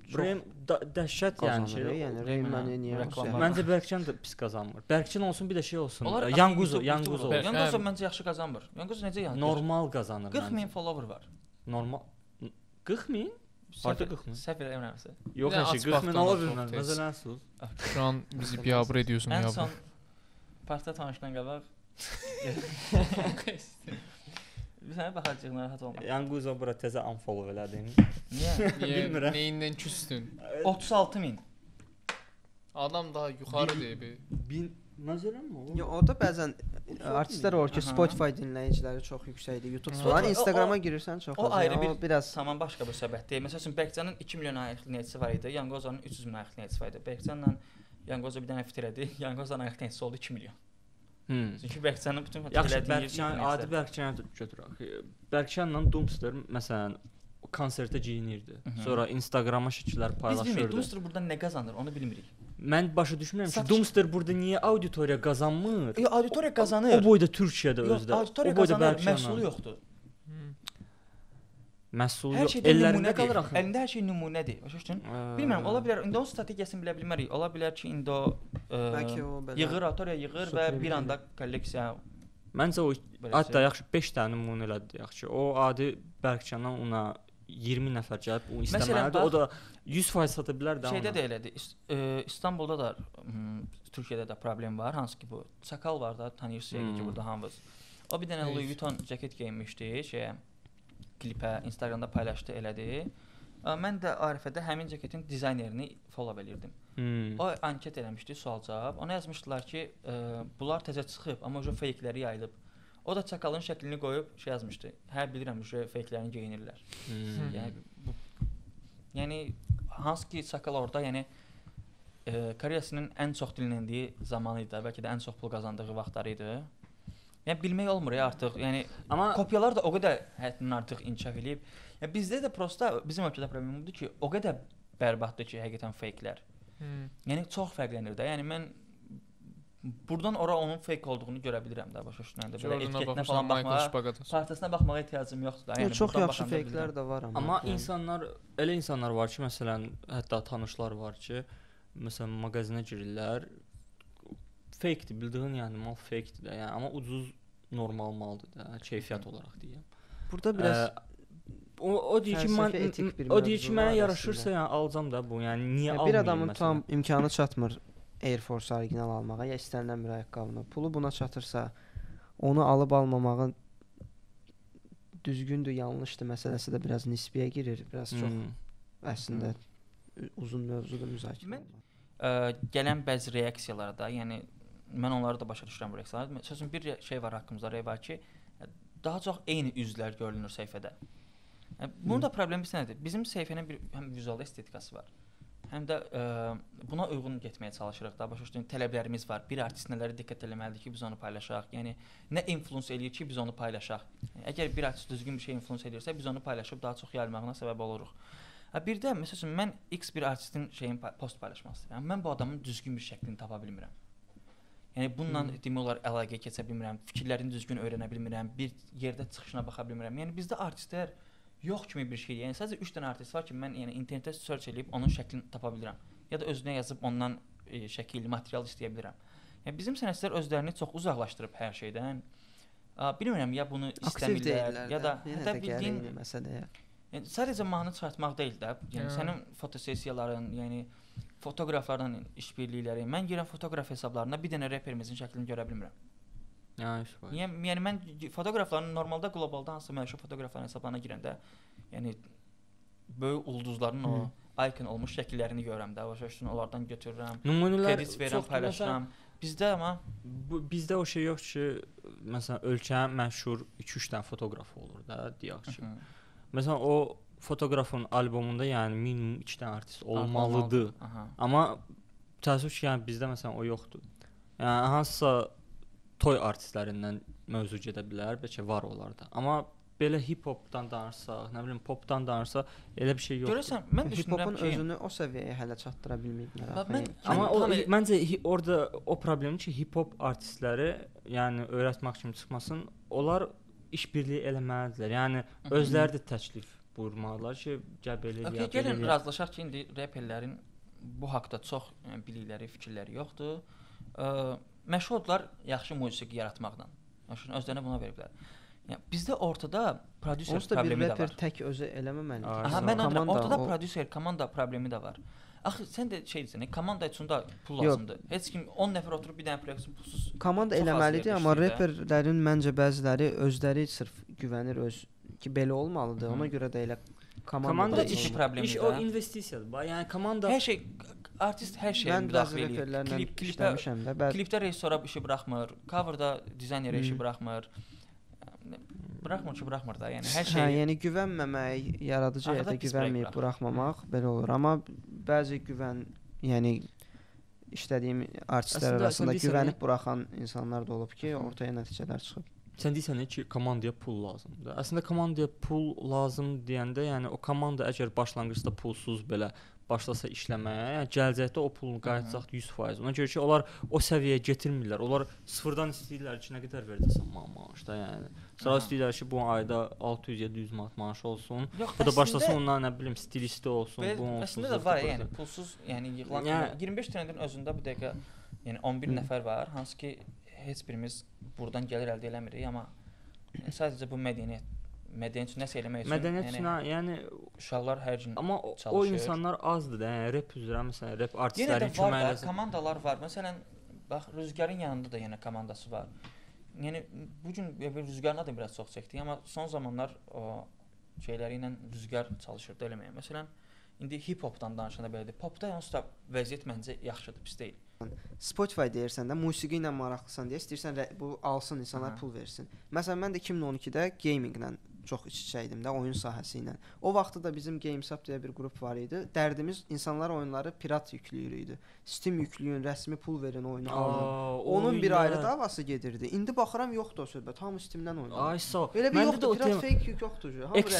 Rem dəhşət yəni şey. Yəni Reyman niyə? Məncə Bərkcan da pis qazanmır. Bərkcan olsun, bir də şey olsun. Yanguzo, Yanguzo. Yanguzo məncə yaxşı qazanmır. Yanguzo necə yəni? Normal qazanır. qırx min follower var. Normal. qırx min? Harda qırx min? Səhv eləmirəmsə. Yox, heç qırx min ola bilməz. Məsələn, sus. Şu an bizi biabır ediyorsun ya. Ən son partda tanışdan qabaq. Bir sənə baxacaq, narahat olma. Yanguzo bura təzə unfollow elədin. Niyə? Bilmirəm. Neyindən küstün? otuz altı min. Adam daha yuxarı deyib. bin Məsələn mi o? Ya orada bəzən artistlər olur ki, Spotify dinləyiciləri çox yüksəkdir, YouTube falan, Instagrama girirsən çox az. O ayrı bir biraz tamam başqa bir söhbətdir. Məsələn, Bərkcanın iki milyon ayıq dinləyicisi var idi, Yanqozanın üç yüz min ayıq dinləyicisi var idi. Bərkcanla Yanqoza bir dənə fitrədi, Yanqozanın ayıq dinləyicisi oldu iki milyon. Hmm. Çünki Bərkcanın bütün Yaxşı, Bərkcan, adi Bərkcanı götürək. Bərkcanla Doomster məsələn konsertə geyinirdi. Sonra Instagrama şəkillər paylaşırdı. Biz bilmirik, Doomster buradan nə qazanır, onu bilmirik. Mən başa düşmürəm ki, Doomster burada niyə auditoriya qazanmır? Yox, auditoriya qazanır. O boyda Türkiyədə özdə. Auditoriya qazanır, məhsulu yoxdur. Məhsul yox. Ellərində qalır axı. Əlində hər şey nümunədir. Başa düşdün? Bilmirəm, ola bilər indi onun strategiyasını bilə bilmərik. Ola bilər ki, indi o bəlkə o belə yığır, auditoriya yığır və bir anda kolleksiya. Məncə o hətta yaxşı beş dənə nümunə elədi yaxşı. O adi Bərkcandan ona iyirmi nəfər gəlib o istəməlidir. O da yüz faiz sata bilər də. Şeydə də elədir. İstanbulda da, Türkiyədə də problem var. Hansı ki bu Sakal var da, tanıyırsınız ki, burada hamımız. O bir dənə Louis Vuitton ceket geyinmişdi, şeyə klipə, Instagramda paylaşdı, elədi. Mən də Arifədə həmin ceketin dizaynerini follow elirdim. Hmm. O anket eləmişdi, sual-cavab. Ona yazmışdılar ki, e, bunlar təzə çıxıb, amma o fake-ləri yayılıb. O da çakalın şəklini qoyub şey yazmışdı. Hə bilirəm, o fake-lərini geyinirlər. Hmm. Yəni bu yəni hansı ki çakal orada, yəni e, karyerasının ən çox dinləndiyi zamanı idi, bəlkə də ən çox pul qazandığı vaxtları idi. Yəni bilmək olmur ya artıq. Yəni amma kopyalar da o qədər həddindən artıq inkişaf eləyib. Yəni bizdə də prosta bizim ölkədə problem budur ki, o qədər bərbaddır ki, həqiqətən fake-lər. Hmm. Yəni çox fərqlənir də. Yəni mən burdan ora onun fake olduğunu görə bilirəm də, başa düşdüyəndə. Belə etiketinə falan baxmağa, partisine baxmağa ehtiyacım yoxdur da. Yəni çox yaxşı fake-lər də var amma. Amma yəni insanlar, elə insanlar var ki, məsələn, hətta tanışlar var ki, məsələn, mağazinə girirlər, fake-dir, bildiyin yəni mal fake-dir də. Yəni amma ucuz normal maldır da, keyfiyyət olaraq deyim. Burada biraz ə, o, o deyir ki, mən o deyir ki, mənə yaraşırsa, yəni alacam da bu. Yəni niyə almayım? Bir adamın tam imkanı çatmır Air Force orijinal almağa, ya istənilən bir ayaqqabını. Pulu buna çatırsa, onu alıb almamağın düzgündür, yanlışdır məsələsi də biraz nisbiyə girir, biraz çox hmm. əslində hmm. uzun mövzudur müzakirə. Ə, gələn bəzi reaksiyalarda, yəni mən onları da başa düşürəm bu reaksiyaları. Sözün bir şey var haqqımızda, rey var ki, daha çox eyni üzlər görünür səhifədə. Yəni, bunun da problemi nədir? Bizim səhifənin bir həm vizual estetikası var, həm də ə, buna uyğun getməyə çalışırıq da. Başa düşdüyün tələblərimiz var. Bir artist nələrə diqqət etməlidir ki, biz onu paylaşaq. Yəni nə influence eləyir ki, biz onu paylaşaq. Yəni, əgər bir artist düzgün bir şey influence edirsə, biz onu paylaşıb daha çox yayılmağına səbəb oluruq. Bir də məsələn mən X bir artistin şeyin post paylaşmaq istəyirəm. Mən bu adamın düzgün bir şəklini tapa bilmirəm. Yəni bununla hmm. demək olar əlaqəyə keçə bilmirəm, fikirlərini düzgün öyrənə bilmirəm, bir yerdə çıxışına baxa bilmirəm. Yəni bizdə artistlər yox kimi bir şeydir. Yəni sadəcə üç dənə artist var ki, mən yəni internetdə search edib onun şəklini tapa bilirəm. Ya da özünə yazıb ondan e, şəkil, material istəyə bilirəm. Yəni bizim sənətçilər özlərini çox uzaqlaşdırıb hər şeydən. A, bilmirəm ya bunu istəmirlər ya da hətta bildiyin məsələyə. Yəni sadəcə mahnı çıxartmaq deyil də. Yəni yeah. sənin fotosessiyaların, yəni fotoqraflarla işbirlikləri. Mən girən fotoqraf hesablarına bir dənə reperimizin şəklini görə bilmirəm. Yəni, yəni mən fotoqrafların normalda qlobalda hansı məşhur fotoqrafların hesablarına girəndə, yəni böyük ulduzların hmm. o icon olmuş şəkillərini görürəm də, başa düşdün, onlardan götürürəm. Kredit verirəm, paylaşıram. Bizdə amma bu, bizdə o şey yox ki, məsələn ölkənin məşhur iki üç dənə fotoqrafı olur da, deyək ki. Məsələn o fotoqrafın albomunda yəni minimum iki dənə artist olmalıdır. Aha. Amma təəssüf ki, yəni bizdə məsələn o yoxdur. Yəni hansısa toy artistlərindən mövzu gedə bilər, bəlkə var onlarda. Amma belə hip-hopdan danışsaq, nə bilim popdan danışsaq, elə bir şey yoxdur. Görürsən, mən düşünürəm ki, özünü o səviyyəyə hələ çatdıra bilməyiblər. Mən, amma o məncə orada o problemi ki, hip-hop artistləri, yəni öyrətmək kimi çıxmasın, onlar işbirliyi eləməlidirlər. Yəni özləri də təklif buyurmalılar ki, gəl belə eləyək. Okay, gəlin razılaşaq ki, indi reperlərin bu haqqda çox yəni, bilikləri, fikirləri yoxdur. Ə, məşhurlar yaxşı musiqi yaratmaqdan. Yəni özlərinə buna veriblər. Yəni bizdə ortada prodüser problemi də var. Onsuz da bir reper tək özü eləməməlidir. Aha, mən anlayıram. Ortada o... prodüser, komanda problemi də var. Axı sən də şey desən, komanda üçün də pul lazımdır. Heç kim on nəfər oturub bir dənə proyekt üçün pulsuz. Komanda eləməlidir, amma reperlərin məncə bəziləri özləri sırf güvənir öz ki belə olmalıdır. Ona görə də elə komanda, komanda iş problemi iş o investisiyadır. Yəni komanda hər şey artist hər şeyə müdaxilə edir. Klip klipləmişəm də, bəzi klipdə rejissora işi buraxmır, coverda dizaynerə işi buraxmır. Buraxmır ki, buraxmır da. Yəni hər şey. Hə, yəni güvənməmək, yaradıcı heyətə güvənməyib buraxmamaq belə olur. Amma bəzi güvən, yəni işlədiyim artistlər arasında güvənib buraxan insanlar da olub ki, ortaya nəticələr çıxıb. Sən deyirsən ki, komandaya pul lazımdır. Əslində komandaya pul lazım deyəndə, yəni o komanda əgər başlanğıcda pulsuz belə başlasa işləməyə, yəni gələcəkdə o pulun qayıtacaq yüz faiz. Ona görə ki, onlar o səviyyəyə getirmirlər. Onlar sıfırdan istəyirlər ki, nə qədər verəcəksən maaşda, yəni. Sıra istəyirlər ki, bu ayda altı yüz yeddi yüz manat maaş olsun. Yox, bu da başlasın ondan nə bilim stilisti olsun, bu olsun. Əslində də var, yəni pulsuz, yəni yığılan yəni, iyirmi beş trendin özündə bu dəqiqə yəni on bir nəfər var, hansı ki heç birimiz buradan gəlir əldə eləmirik, amma sadəcə bu mədəniyyət mədəniyyət üçün nəsə eləmək üçün. Mədəniyyət üçün, yəni, yəni uşaqlar hər gün amma o, çalışır. O insanlar azdır da, yəni rep üzrə məsələn, rep artistlərin köməyi ilə komandalar var. Məsələn, bax Rüzgarın yanında da yenə komandası var. Yəni bu gün Rüzgarla da biraz çox çəkdik, amma son zamanlar o şeyləri ilə Rüzgar çalışırdı eləməyə. Məsələn, indi hip hopdan danışanda belədir. Popda yəni usta vəziyyət məncə yaxşıdır, pis deyil. Spotify deyirsən də, musiqi ilə maraqlısan deyə istəyirsən bu alsın insanlar pul versin. Məsələn, mən də iki min on ikidə gaminglə çox iç-içəydim də, oyun sahəsi ilə. O vaxtda da bizim GameStop deyə bir qrup var idi. Dərdimiz insanlar oyunları pirat yükləyir idi. Steam yükləyin, rəsmi pul verin oyunu alın. Onun bir ayrı davası gedirdi. İndi baxıram yoxdur o söhbət. Hamı Steamdən oynayır. Ay sağ. Belə bir yoxdur, pirat fake yük yoxdur.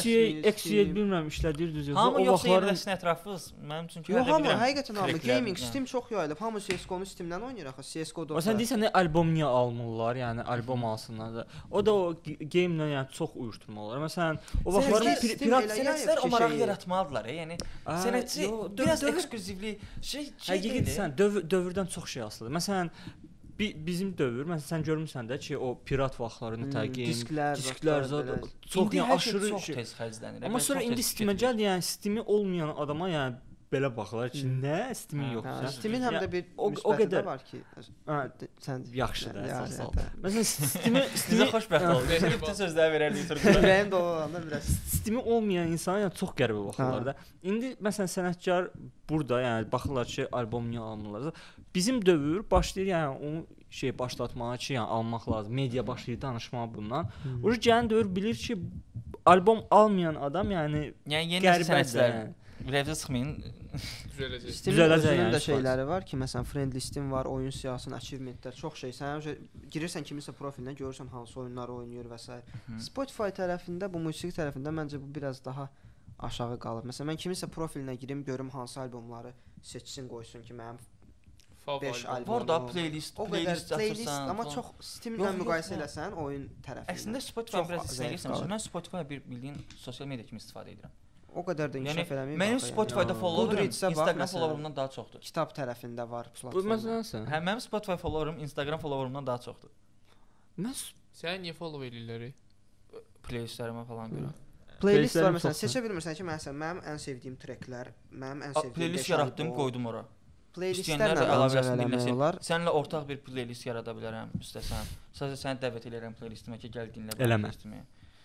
X Y bilmirəm işlədir düzü. Hamı yoxsa yerləsin ətrafınız. Mənim üçün ki, yox, hamı həqiqətən hamı gaming Steam çox yayılıb. Hamı C S G O-nu Steamdən oynayır axı. C S G O-da. Sən deyirsən nə albom niyə almırlar? Yəni albom alsınlar da. O da o game-lə yəni çox uyuşturmalar. Məsələn, o vaxtların pirat sənətçilər o marağı yaratmalıdırlar. Yəni sənətçi biraz ekskluzivli şey həqiqətən dövrdən çox şey asılıdır. Məsələn, bizim dövr, məsələn sən görmüsən də ki, o pirat vaxtlarında təqim, disklər, disklər zad çox yəni aşırı çox tez xərclənir. Amma sonra indi Steam-ə gəl, yəni Steam-i olmayan adama yəni belə baxırlar ki, nə Steam-in yoxdur. Steam-in həm də bir müsbəti var ki, sən yaxşıdır əsas. Məsələn, Steam-i Steam-i xoşbəxt oldu. Bütün sözləri verərdik turqura. Ürəyim dolanda biraz Steam-i olmayan insana yəni çox qəribə baxırlar da. İndi məsələn sənətkar burada yəni baxırlar ki, albom niyə almırlar? Bizim dövr başlayır yəni onu şey başlatmağa ki, yəni almaq lazım. Media başlayır danışmağa bundan. O gələn dövr bilir ki, albom almayan adam yəni yəni yeni sənətçilər Revdə çıxmayın. Düzələcək. Düzələcək də şeyləri var ki, məsələn, friend listin var, oyun siyahısının achievementlər, çox şey. Sən həmişə girirsən kiminsə profilinə, görürsən hansı oyunları oynayır və s. Spotify tərəfində, bu musiqi tərəfində məncə bu biraz daha aşağı qalır. Məsələn, mən kiminsə profilinə girim, görüm hansı albomları seçsin, qoysun ki, mənim beş albom. Var da playlist, playlist açırsan. Amma çox Steam-ilə müqayisə eləsən oyun tərəfindən. Əslində Spotify biraz istəyirsən. Mən Spotify bir bildiyin sosial media kimi istifadə edirəm. O qədər də inkişaf eləməyib. Mənim Spotify-da followerim Instagram followerumdan daha çoxdur. Kitab tərəfində var platforma. Bu məsələn. Hə, mənim Spotify followerim Instagram followerumdan daha çoxdur. Mən sən niyə follow eləyirlər? Playlistlərimə falan görə. Playlist var məsələn, seçə bilmirsən ki, məsələn, mənim ən sevdiyim treklər, mənim ən sevdiyim playlist yaratdım, qoydum ora. Playlistlərlə əlavəsini dinləmək olar. Səninlə ortaq bir playlist yarada bilərəm istəsən. Sadəcə səni dəvət edirəm playlistimə ki, gəl dinlə playlistimi.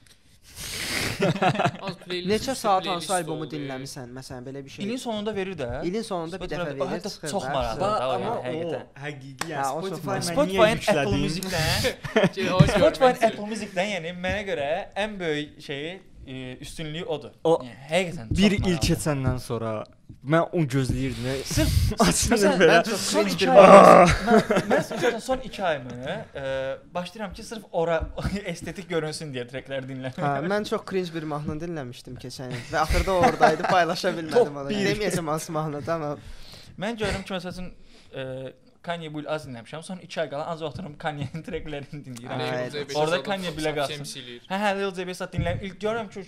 Neçə saat hansı albomu dinləmisən, məsələn, belə bir şey. İlin sonunda verir də. İlin sonunda bir dəfə verir. Hətta çox maraqlıdır amma həqiqətən. Həqiqi, yəni Spotify Spotify-ın Apple Music-dən Spotify-ın Apple Music-dən, yəni mənə görə ən böyük şeyi üstünlüyü odur. O həqiqətən bir il keçəndən sonra mən onu gözləyirdim. Sırf açılır belə. Son iki ay. Mən son iki ayımı başlayıram ki, sırf ora estetik görünsün deyə treklər dinləmək. Hə, mən çox cringe bir mahnı dinləmişdim keçən il və axırda oradaydı, paylaşa bilmədim onu. Deməyəcəm hansı mahnıdır, amma mən görürəm ki, məsələn Kanye bu il az dinləmişəm. Son iki ay qalan ancaq otururam Kanye'nin treklərini dinləyirəm. Orada Kanye bilə qalsın. Hə, hə, Lil J B dinləyirəm. İlk görürəm ki,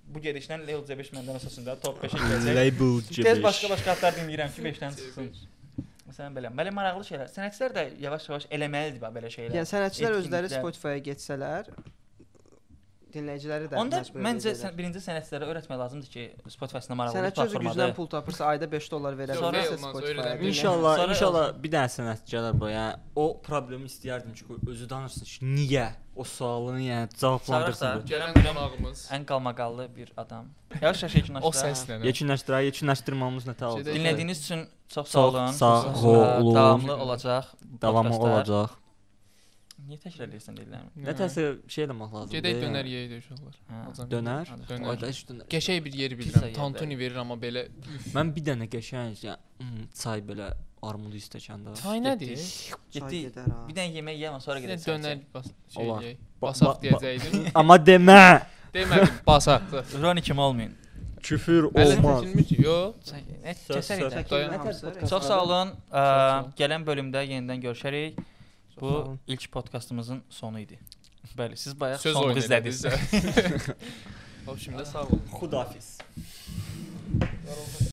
bu gedişlə Label C beş məndən əsasında top beşə girəcək. Label C beş. Tez başqa-başqa adlar dinləyirəm ki, beşdən çıxsın. Məsələn belə. Belə maraqlı şeylər. Sənətçilər də yavaş-yavaş eləməlidir belə şeylər. Yəni sənətçilər özləri Spotify-a getsələr, dinləyiciləri də onda məncə sən, birinci sənətçilərə öyrətmək lazımdır ki, Spotify-sında maraqlı sənətçi özü gücdən pul tapırsa ayda beş dollar verə bilərsə Spotify-a. İnşallah, inşallah bir dənə sənətçi gələr buraya. Yəni o problemi istəyərdim ki, özü danışsın ki, niyə o sualını yəni cavablandırsın. Gələn qonağımız ən qalmaqallı bir adam. Yavaş-yavaş yekunlaşdıraq. O səslənir. Yekunlaşdıraq, yekunlaşdırmamız nə olacaq? Dinlədiyiniz üçün çox sağ olun. Sağ olun. Davamlı olacaq. Davamlı olacaq. Niyə təkrar edirsən deyirlər? Nə təsə şey eləmək lazımdır. Gedək dönər yeyək uşaqlar. Dönər? Dönər. Qəşəng bir yeri bilirəm. Tantuni verir amma belə. Mən bir dənə qəşəng yəni çay belə armud istəkəndə. Çay nədir? Getdik. Bir dənə yemək yeyəm sonra gedək. Dönər şey yeyək. Basaq deyəcəydim. Amma demə. Demədim, basaq. Roni kimi olmayın. Küfür olmaz. Yox. Kəsərik. Çox sağ olun. Gələn bölümdə yenidən görüşərik. Bu ilk podkastımızın sonu idi. Bəli, siz bayaq son izlədiniz. Şimdi sağ olun. Xudafiz.